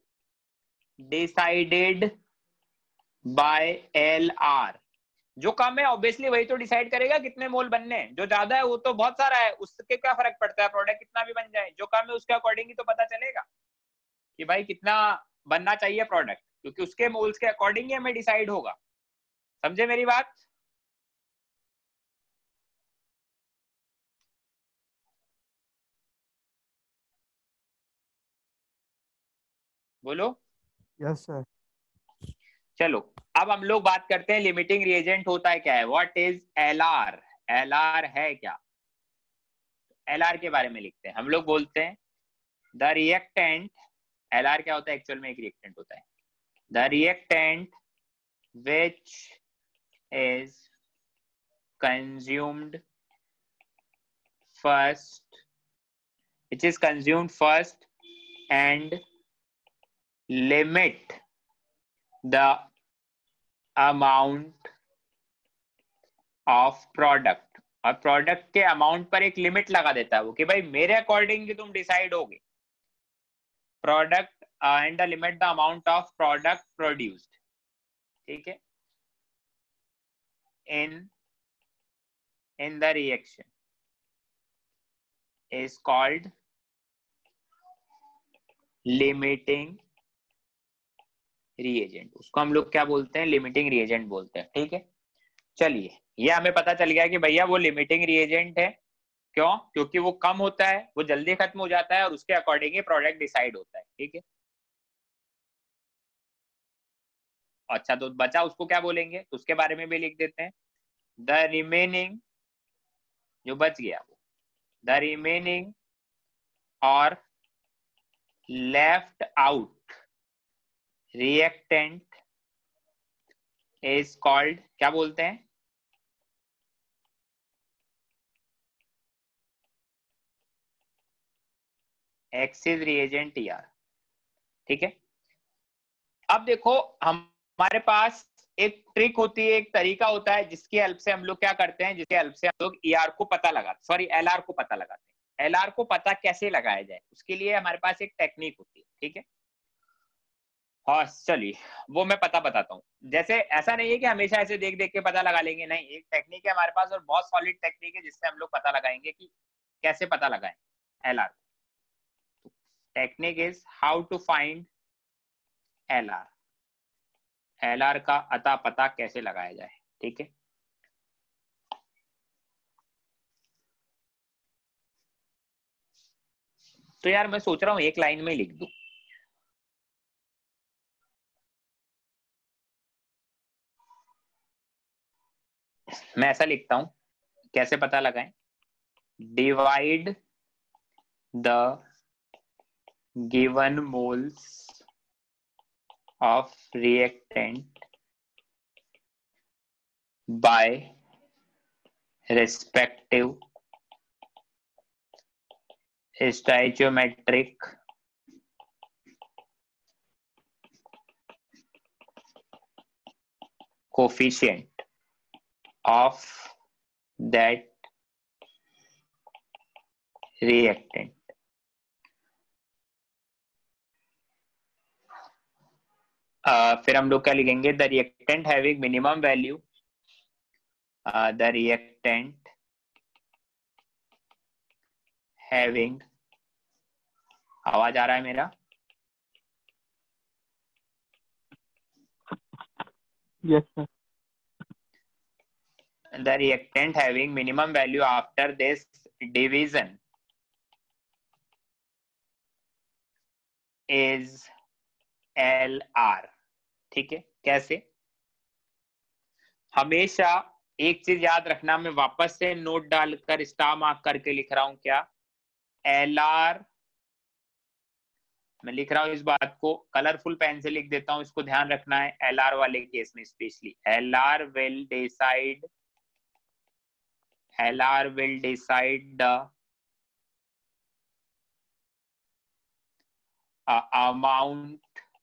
decided by LR. जो कम है ऑब्वियसली वही तो डिसाइड करेगा कितने मोल बनने हैं, जो ज्यादा है वो तो बहुत सारा है, उसके क्या फर्क पड़ता है, प्रोडक्ट कितना भी बन जाए, जो कम है उसके अकॉर्डिंग ही तो पता चलेगा कि भाई कितना बनना चाहिए प्रोडक्ट, क्योंकि उसके मोल्स के अकॉर्डिंग ही हमें डिसाइड होगा। समझे मेरी बात? बोलो। Yes sir. चलो अब हम लोग बात करते हैं लिमिटिंग रिएजेंट होता है क्या है, व्हाट इज एलआर, एलआर है क्या, एलआर के बारे में लिखते हैं। हम लोग बोलते हैं द रिएक्टेंट, एलआर क्या होता है, एक्चुअल में एक रिएक्टेंट होता है, the reactant which is consumed first, which is consumed first and limit the amount of product, और प्रोडक्ट के अमाउंट पर एक लिमिट लगा देता है वो कि भाई मेरे अकॉर्डिंग तुम डिसाइड होगे, product and the limit the amount of product produced, ठीक है, in the reaction is called limiting reagent, उसको हम लोग क्या बोलते हैं, लिमिटिंग रिएजेंट बोलते हैं, ठीक है। चलिए ये हमें पता चल गया कि भैया वो लिमिटिंग रिएजेंट है, क्यों, क्योंकि वो कम होता है, वो जल्दी खत्म हो जाता है और उसके अकॉर्डिंग ही प्रोडक्ट डिसाइड होता है, ठीक है। अच्छा तो बचा उसको क्या बोलेंगे, तो उसके बारे में भी लिख देते हैं, द रिमेनिंग, जो बच गया वो, द रिमेनिंग और left out reactant is called, क्या बोलते हैं, एक्सिस रिएजेंट यार, ठीक है। अब देखो हमारे पास एक ट्रिक होती है, एक तरीका होता है जिसकी हेल्प से हम लोग क्या करते हैं, जिसके हेल्प से हम लोग ईआर को पता लगाते, सॉरी एलआर को पता लगाते हैं। एलआर को पता कैसे लगाया जाए, उसके लिए हमारे पास एक टेक्निक होती है, ठीक है। हाँ चलिए वो मैं बताता हूँ। जैसे ऐसा नहीं है कि हमेशा ऐसे देख देख के पता लगा लेंगे, नहीं, एक टेक्निक है हमारे पास और बहुत सॉलिड टेक्निक है जिससे हम लोग पता लगाएंगे कि कैसे पता लगाएं LR. Technique is how to find LR, LR का अता पता कैसे लगाया जाए, ठीक है। तो यार मैं सोच रहा हूँ एक लाइन में लिख दूं, मैं ऐसा लिखता हूं, कैसे पता लगाएं, divide the given moles of reactant by respective stoichiometric coefficient of that reactant. फिर हम लोग क्या लिखेंगे, the reactant having minimum value, the reactant having, आवाज आ रहा है मेरा? Yes sir. The reactant having minimum value after this division is LR, ठीक है। कैसे, हमेशा एक चीज याद रखना, मैं वापस से नोट डालकर स्टार मार्क करके लिख रहा हूं, क्या, LR मैं लिख रहा हूँ इस बात को, कलरफुल पेन से लिख देता हूँ, इसको ध्यान रखना है एलआर वाले केस में specially. LR will decide the amount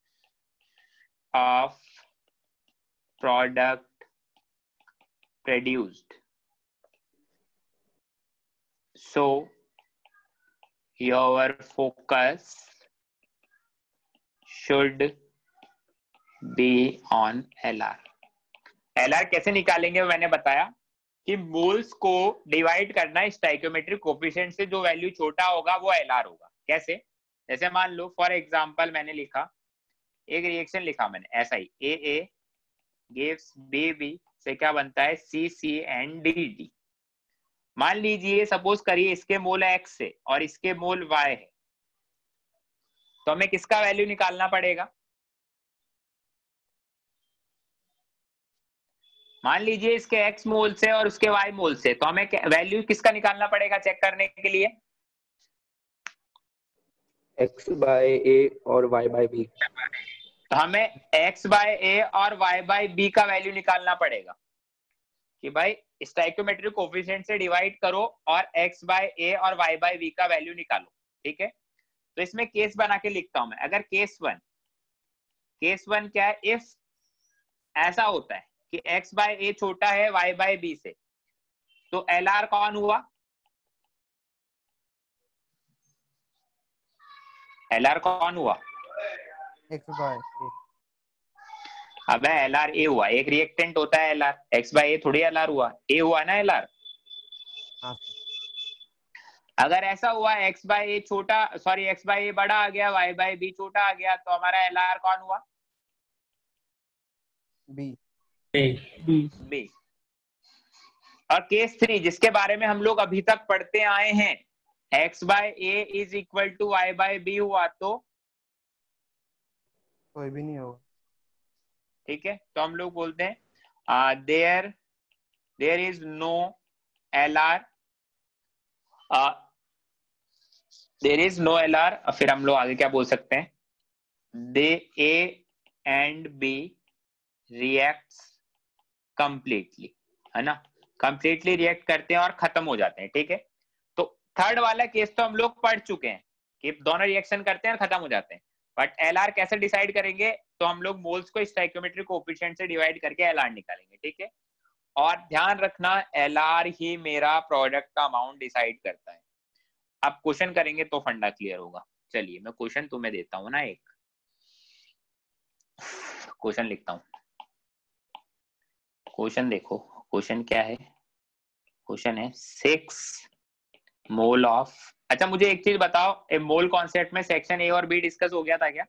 of product produced. So your focus should be on LR. LR कैसे निकालेंगे मैंने बताया कि मोल्स को डिवाइड करना है स्टोइकियोमेट्रिक कोएफिशिएंट से, जो वैल्यू छोटा होगा वो LR होगा। कैसे? जैसे मान लो फॉर एग्जांपल मैंने लिखा, एक रिएक्शन लिखा मैंने ऐसा ही, AA gives BB से क्या बनता है CC and DD। मान लीजिए सपोज करिए इसके मोल है X से और इसके मोल Y है, तो हमें किसका वैल्यू निकालना पड़ेगा? मान लीजिए इसके X मोल से और उसके Y मोल से, तो हमें वैल्यू किसका निकालना पड़ेगा चेक करने के लिए? X by A और Y by B। तो हमें X by A और Y by B का वैल्यू निकालना पड़ेगा कि भाई स्टोइकियोमेट्रिक कोएफिशिएंट से डिवाइड करो और X by A और Y by B का वैल्यू निकालो। ठीक है, तो इसमें केस बना के लिखता हूं मैं। अगर केस वन क्या है, इफ ऐसा होता है कि X by A छोटा है Y by B से, तो LR कौन हुआ? LR कौन हुआ? X by A। अब LR A हुआ, एक रिएक्टेंट होता है LR, X by A थोड़ी LR हुआ, A हुआ ना LR। हाँ। अगर ऐसा हुआ X by A छोटा, सॉरी X by A बड़ा आ गया, Y by B छोटा आ गया, तो हमारा LR कौन हुआ? B। B। और केस 3 जिसके बारे में हम लोग अभी तक पढ़ते आए हैं, X by A is equal to Y by B हुआ, तो कोई भी नहीं होगा। ठीक है, तो हम लोग बोलते हैं there is no LR, there is no LR। फिर हम लोग आगे क्या बोल सकते हैं, दे A and B reacts completely, है ना, कंप्लीटली रिएक्ट करते हैं और खत्म हो जाते हैं। ठीक है, तो थर्ड वाला केस तो हम लोग पढ़ चुके हैं कि दोनों रिएक्शन करते हैं और खत्म हो जाते हैं, बट LR कैसे डिसाइड करेंगे, तो हम लोग मोल्स को स्टोइकियोमेट्रिक कोएफिशिएंट से डिवाइड करके LR निकालेंगे। ठीक है, और ध्यान रखना LR ही मेरा प्रोडक्ट का अमाउंट डिसाइड करता है। अब क्वेश्चन करेंगे तो फंडा क्लियर होगा। चलिए मैं क्वेश्चन तुम्हें देता हूं ना, एक क्वेश्चन लिखता हूं। क्वेश्चन देखो, क्वेश्चन क्या है? क्वेश्चन है 6 मोल ऑफ, अच्छा मुझे एक चीज बताओ, ए मोल कॉन्सेप्ट में सेक्शन A और B डिस्कस हो गया था क्या?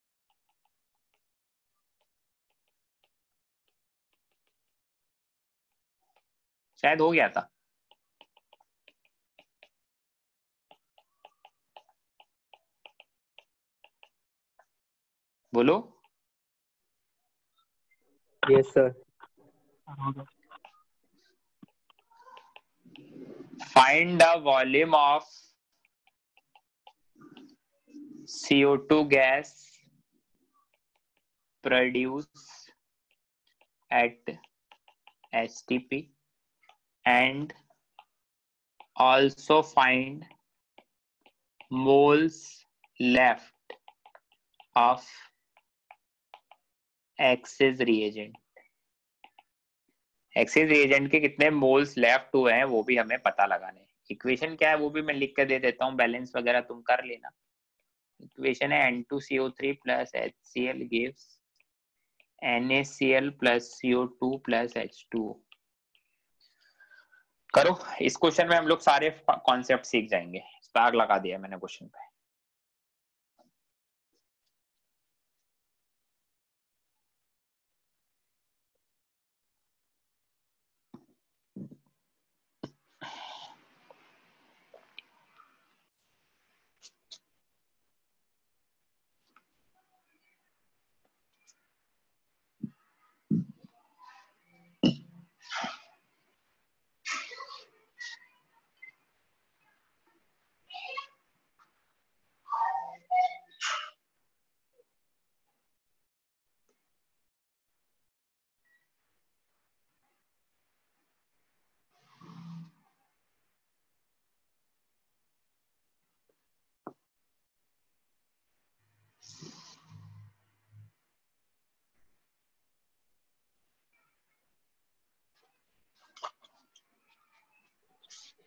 शायद हो गया था। बोलो। Yes sir। Find the volume of CO2 gas produced at STP and also find moles left of excess reagent. Excess reagent के कितने मोल्स लेफ्ट हुए हैं वो भी हमें पता लगाने हैं। इक्वेशन क्या है वो भी मैं लिख कर दे देता हूँ, बैलेंस वगैरह तुम कर लेना। इक्वेशन है N2CO3 plus HCl gives NaCl plus CO2 plus H2O। करो, इस क्वेश्चन में हम लोग सारे कॉन्सेप्ट सीख जाएंगे। स्टार लगा दिया मैंने क्वेश्चन पे।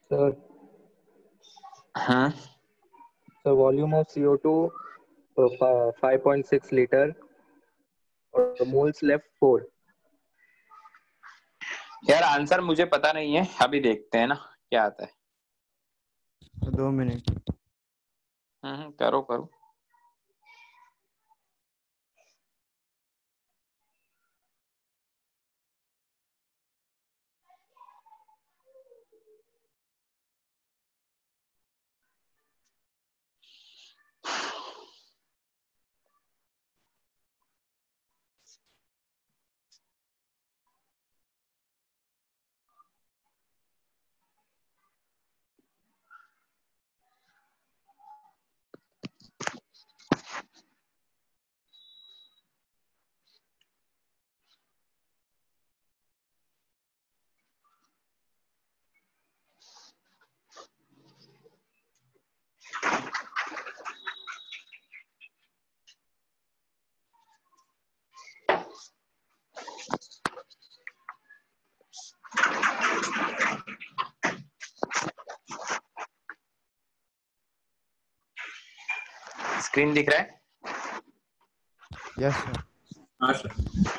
Sir, हाँ so volume of CO2 5.6 liter और moles left 4. यार आंसर मुझे पता नहीं है, अभी देखते हैं ना क्या आता है। 2 मिनट। करो करो। स्क्रीन दिख रहा है? Yes sir. हाँ सर।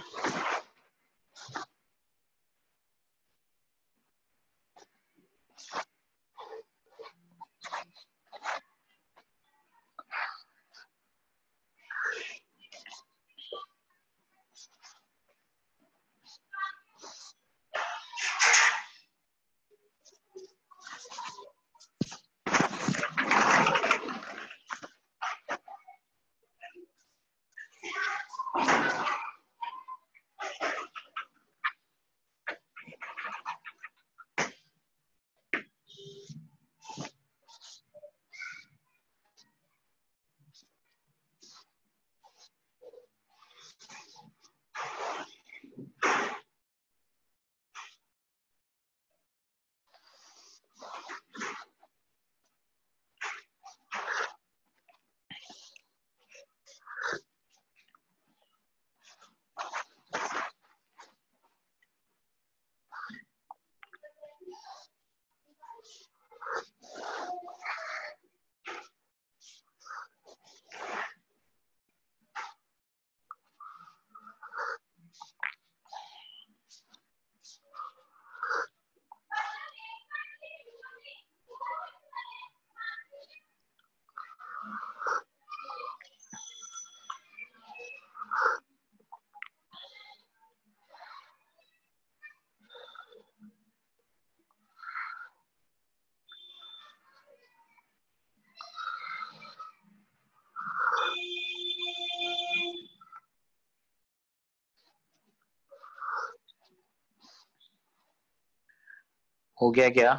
हो गया क्या?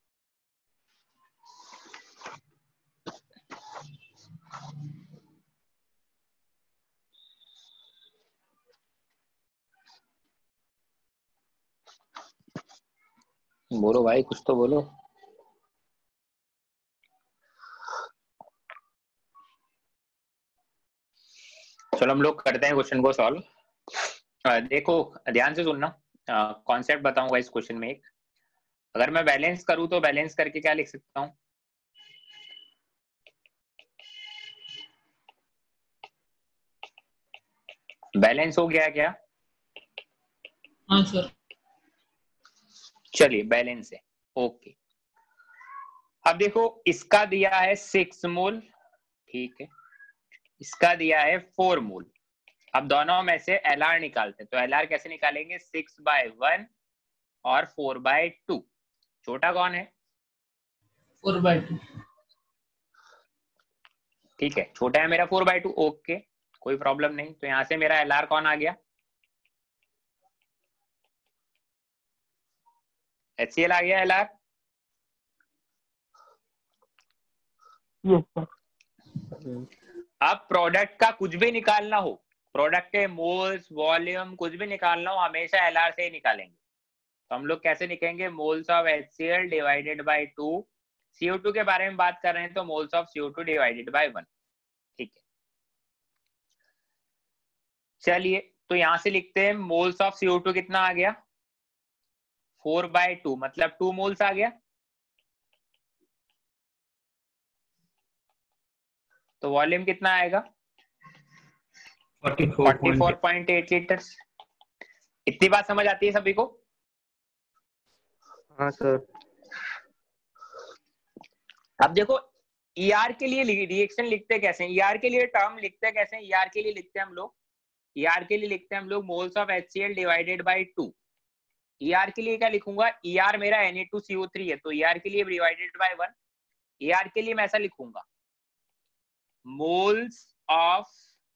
बोलो भाई, कुछ तो बोलो। चलो हम लोग करते हैं क्वेश्चन को सॉल्व। देखो ध्यान से सुनना, कॉन्सेप्ट बताऊंगा इस क्वेश्चन में। एक अगर मैं बैलेंस करूं तो बैलेंस करके क्या लिख सकता हूं? बैलेंस हो गया क्या? हाँ सर। चलिए बैलेंस है, ओके। अब देखो इसका दिया है 6 मोल, ठीक है, इसका दिया है 4 मोल। अब दोनों में से एलआर निकालते हैं, तो एलआर कैसे निकालेंगे? 6/1 और 4/2। छोटा कौन है? 4/2। ठीक है, छोटा है मेरा 4/2, ओके, कोई प्रॉब्लम नहीं। तो यहां से मेरा एलआर कौन आ गया? HCl आ गया एलआर। Yes sir. अब प्रोडक्ट का कुछ भी निकालना हो, प्रोडक्ट के मोल्स वॉल्यूम कुछ भी निकालना हो, हमेशा एलआर से ही निकालेंगे। तो हम लोग कैसे निकालेंगे? Moles of HCl divided by 2। CO2 के बारे में बात कर रहे हैं तो moles of CO2 divided by 1, ठीक है। चलिए तो यहां से लिखते हैं मोल्स ऑफ CO2 कितना आ गया? 4/2, मतलब 2 मोल्स आ गया। तो वॉल्यूम कितना आएगा? 44.8 44.8 लीटर्स। इतनी बात समझ आती है सभी को? हाँ सर। अब देखो ER के लिए रिएक्शन लिखते कैसे हैं, ER के लिए टर्म लिखते कैसे हैं? ER के लिए लिखते हैं हम लोग, ER के लिए लिखते हैं हम लोग moles of HCl divided by 2। ER के लिए क्या लिखूंगा? ER मेरा Na2CO3 है, तो ER के लिए डिवाइडेड बाय 1। ER के लिए मैं ऐसा लिखूंगा, मोल्स ऑफ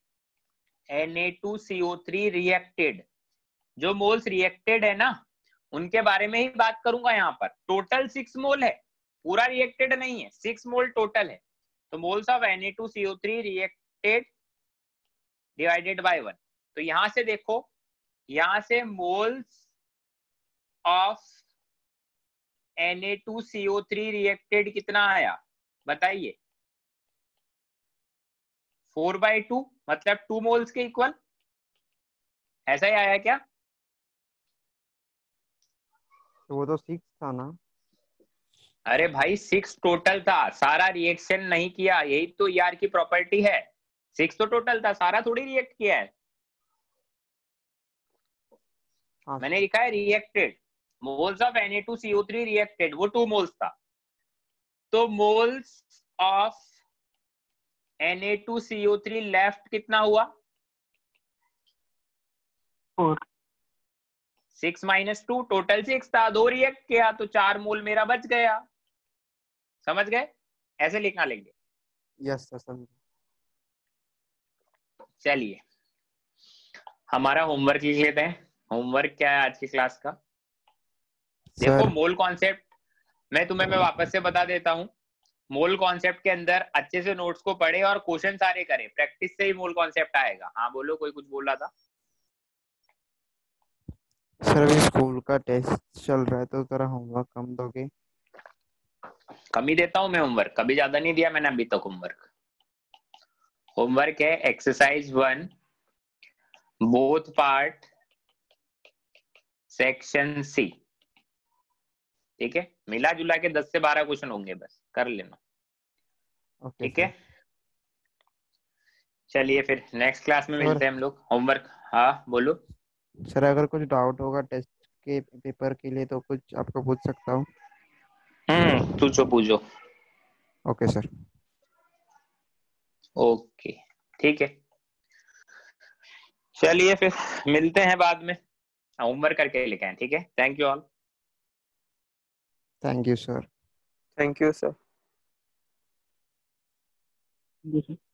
Na2CO3 रिएक्टेड। जो मोल्स रिएक्टेड है ना, उनके बारे में ही बात करूंगा यहाँ पर। टोटल 6 मोल है, पूरा रिएक्टेड नहीं है, 6 मोल टोटल है। तो moles of Na2CO3 reacted divided by 1। तो यहां से देखो, यहां से मोल्स ऑफ Na2CO3 रिएक्टेड कितना आया बताइए? 4/2, मतलब 2 मोल्स के इक्वल। ऐसा ही आया क्या? तो वो तो 6 था ना? अरे भाई 6 टोटल था, सारा रिएक्शन नहीं किया, यही तो ER की प्रॉपर्टी है। 6 तो टोटल था, सारा थोड़ी रिएक्ट किया है। हाँ मैंने लिखा है reacted, moles of Na2CO3 reacted, वो 2 मोल्स था। तो मोल्स ऑफ Na2CO3 लेफ्ट कितना हुआ? 4 6 - 2, टोटल 6 था, 2 रिएक्ट किया तो 4 मोल मेरा बच गया। समझ गए? ऐसे लिखना लेंगे। यस सर समझ। चलिए हमारा होमवर्क लिख लेते हैं। होमवर्क क्या है आज की क्लास का? देखो सर मोल कॉन्सेप्ट मैं वापस से बता देता हूं। मोल कॉन्सेप्ट के अंदर अच्छे से नोट्स को पढ़े और क्वेश्चन सारे करें, प्रैक्टिस से ही मोल कॉन्सेप्ट आएगा। हाँ बोलो, कोई कुछ बोल रहा था? सर अभी स्कूल का टेस्ट चल रहा है तो थोड़ा होमवर्क कम दोगे? कम ही देता हूं मैं होमवर्क, कभी ज्यादा नहीं दिया मैंने अभी तक होमवर्क। होमवर्क है exercise 1 both part section C. ठीक है, मिला जुला के 10 से 12 क्वेश्चन होंगे, बस कर लेना। ओके ठीक है, सर। चलिए फिर नेक्स्ट क्लास में सर मिलते हैं हम लोग। होमवर्क, हाँ बोलो। सर अगर कुछ डाउट होगा टेस्ट के पेपर के लिए तो कुछ आपको पूछ सकता हूँ? पूछो पूछो। Okay sir. ओके ठीक है, चलिए फिर मिलते हैं बाद में। होमवर्क करके लेके आए। ठीक है, thank you all. Thank you sir. Thank you sir. जी सर।